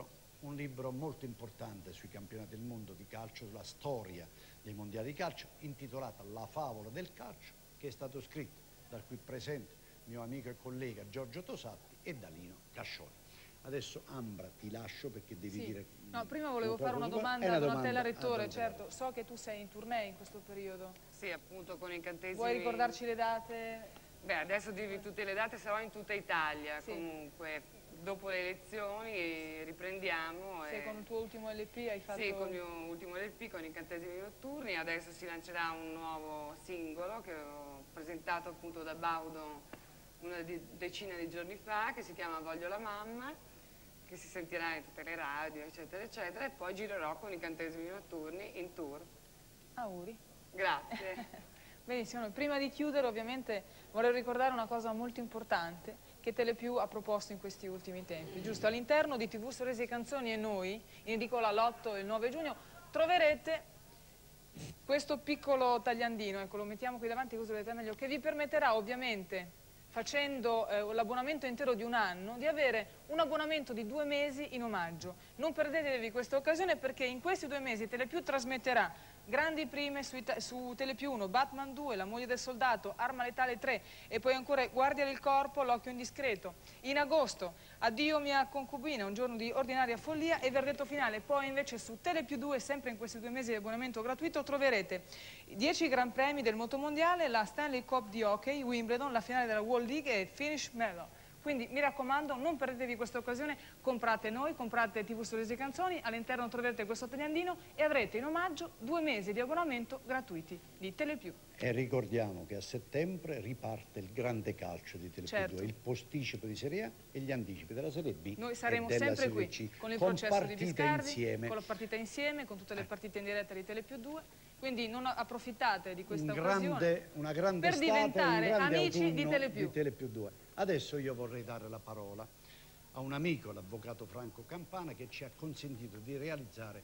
libro molto importante sui campionati del mondo di calcio, sulla storia dei mondiali di calcio, intitolata La favola del calcio, che è stato scritto dal qui presente mio amico e collega Giorgio Tosatti e da Lino Cascioli. Adesso Ambra ti lascio, perché devi dire... No, prima volevo fare una domanda a Donatella Rettore. Certo, so che tu sei in tournée in questo periodo. Sì, appunto, con incantesimi. Vuoi ricordarci le date? Beh, adesso dirvi tutte le date, sarò in tutta Italia, sì. Comunque. Dopo le elezioni riprendiamo. Sì, con il tuo ultimo LP hai fatto... Sì, con il mio ultimo LP, con Incantesimi Notturni. Adesso si lancerà un nuovo singolo che ho presentato appunto da Baudo una decina di giorni fa, che si chiama Voglio la mamma, che si sentirà in tutte le radio, eccetera, eccetera, e poi girerò con Incantesimi Notturni in tour. Auguri. Grazie. Benissimo, prima di chiudere ovviamente vorrei ricordare una cosa molto importante che Telepiù ha proposto in questi ultimi tempi, giusto? All'interno di TV Sorrisi e Canzoni e Noi, in edicola l'8 e il 9 giugno, troverete questo piccolo tagliandino, ecco, lo mettiamo qui davanti così lo vedete meglio, che vi permetterà ovviamente, facendo l'abbonamento intero di un anno, di avere un abbonamento di 2 mesi in omaggio. Non perdetevi questa occasione, perché in questi 2 mesi Telepiù trasmetterà grandi prime su Telepiù 1, Batman 2, La moglie del soldato, Arma letale 3 e poi ancora Guardia del corpo, L'occhio indiscreto. In agosto Addio mia concubina, un giorno di ordinaria follia e Verdetto finale. Poi invece su Telepiù 2, sempre in questi 2 mesi di abbonamento gratuito, troverete 10 gran premi del motomondiale, la Stanley Cup di hockey, Wimbledon, la finale della World League e Finish Medal. Quindi mi raccomando, non perdetevi questa occasione, comprate noi, comprate TV Sorrisi e Canzoni, all'interno troverete questo tagliandino e avrete in omaggio 2 mesi di abbonamento gratuiti di Telepiù. E ricordiamo che a settembre riparte il grande calcio di Telepiù 2, il posticipo di Serie A e gli anticipi della Serie B. Noi saremo e della sempre Serie qui C, con il con processo di Biscardi, insieme. con la partita insieme, con tutte le partite in diretta di Telepiù 2. Quindi non approfittate di questa occasione una grande per estate, diventare un grande amici di autunno Telepiù. 2. Adesso io vorrei dare la parola a un amico, l'avvocato Franco Campana, che ci ha consentito di realizzare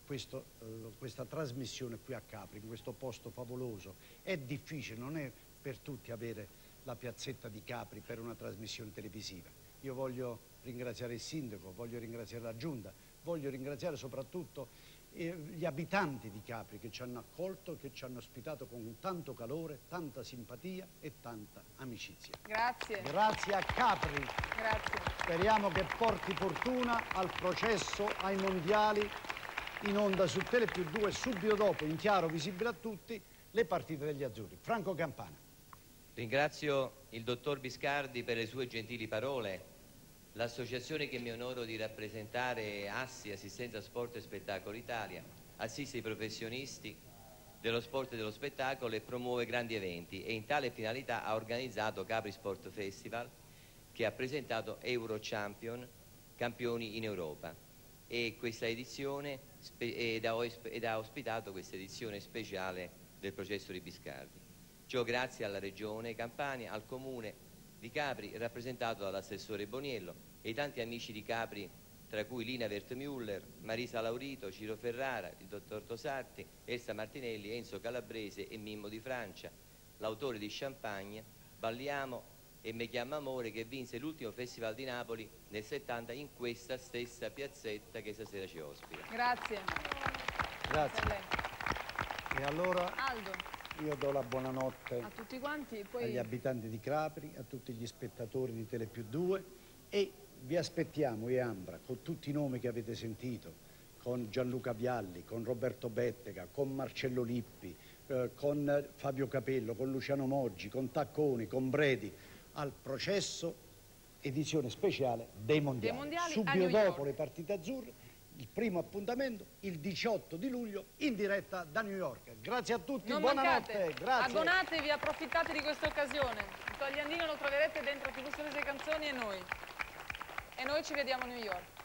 questa trasmissione qui a Capri, in questo posto favoloso. È difficile, non è per tutti avere la piazzetta di Capri per una trasmissione televisiva. Io voglio ringraziare il sindaco, voglio ringraziare la giunta, voglio ringraziare soprattutto gli abitanti di Capri che ci hanno accolto, che ci hanno ospitato con tanto calore, tanta simpatia e tanta amicizia. Grazie. Grazie a Capri. Grazie. Speriamo che porti fortuna al processo, ai mondiali, in onda su Telepiù 2, subito dopo, in chiaro, visibile a tutti, le partite degli azzurri. Franco Campana. Ringrazio il dottor Biscardi per le sue gentili parole. L'associazione che mi onoro di rappresentare, ASSI, Assistenza Sport e Spettacolo Italia, assiste i professionisti dello sport e dello spettacolo e promuove grandi eventi, e in tale finalità ha organizzato Capri Sport Festival, che ha presentato Euro Champion, campioni in Europa, e questa edizione ed ha ospitato questa edizione speciale del processo di Biscardi. Ciò grazie alla Regione Campania, al Comune di Capri, rappresentato dall'assessore Boniello, e i tanti amici di Capri, tra cui Lina Wertmüller, Marisa Laurito, Ciro Ferrara, il dottor Tosatti, Elsa Martinelli, Enzo Calabrese e Mimmo di Francia, l'autore di Champagne, Balliamo e Me chiama Amore, che vinse l'ultimo festival di Napoli nel 70 in questa stessa piazzetta che stasera ci ospita. Grazie. Grazie. A lei. E allora Aldo, io do la buonanotte a tutti quanti. Poi... agli abitanti di Capri, a tutti gli spettatori di Telepiù 2, e vi aspettiamo, Ambra, con tutti i nomi che avete sentito, con Gianluca Vialli, con Roberto Bettega, con Marcello Lippi, con Fabio Capello, con Luciano Moggi, con Tacconi, con Bredi, al processo edizione speciale dei mondiali subito dopo le partite azzurre. Il primo appuntamento il 18 di luglio in diretta da New York. Grazie a tutti, non buonanotte. Mancate. Grazie. Abbonatevi, approfittate di questa occasione. Il tagliandino lo troverete dentro TV Sorrisi e Canzoni e noi ci vediamo a New York.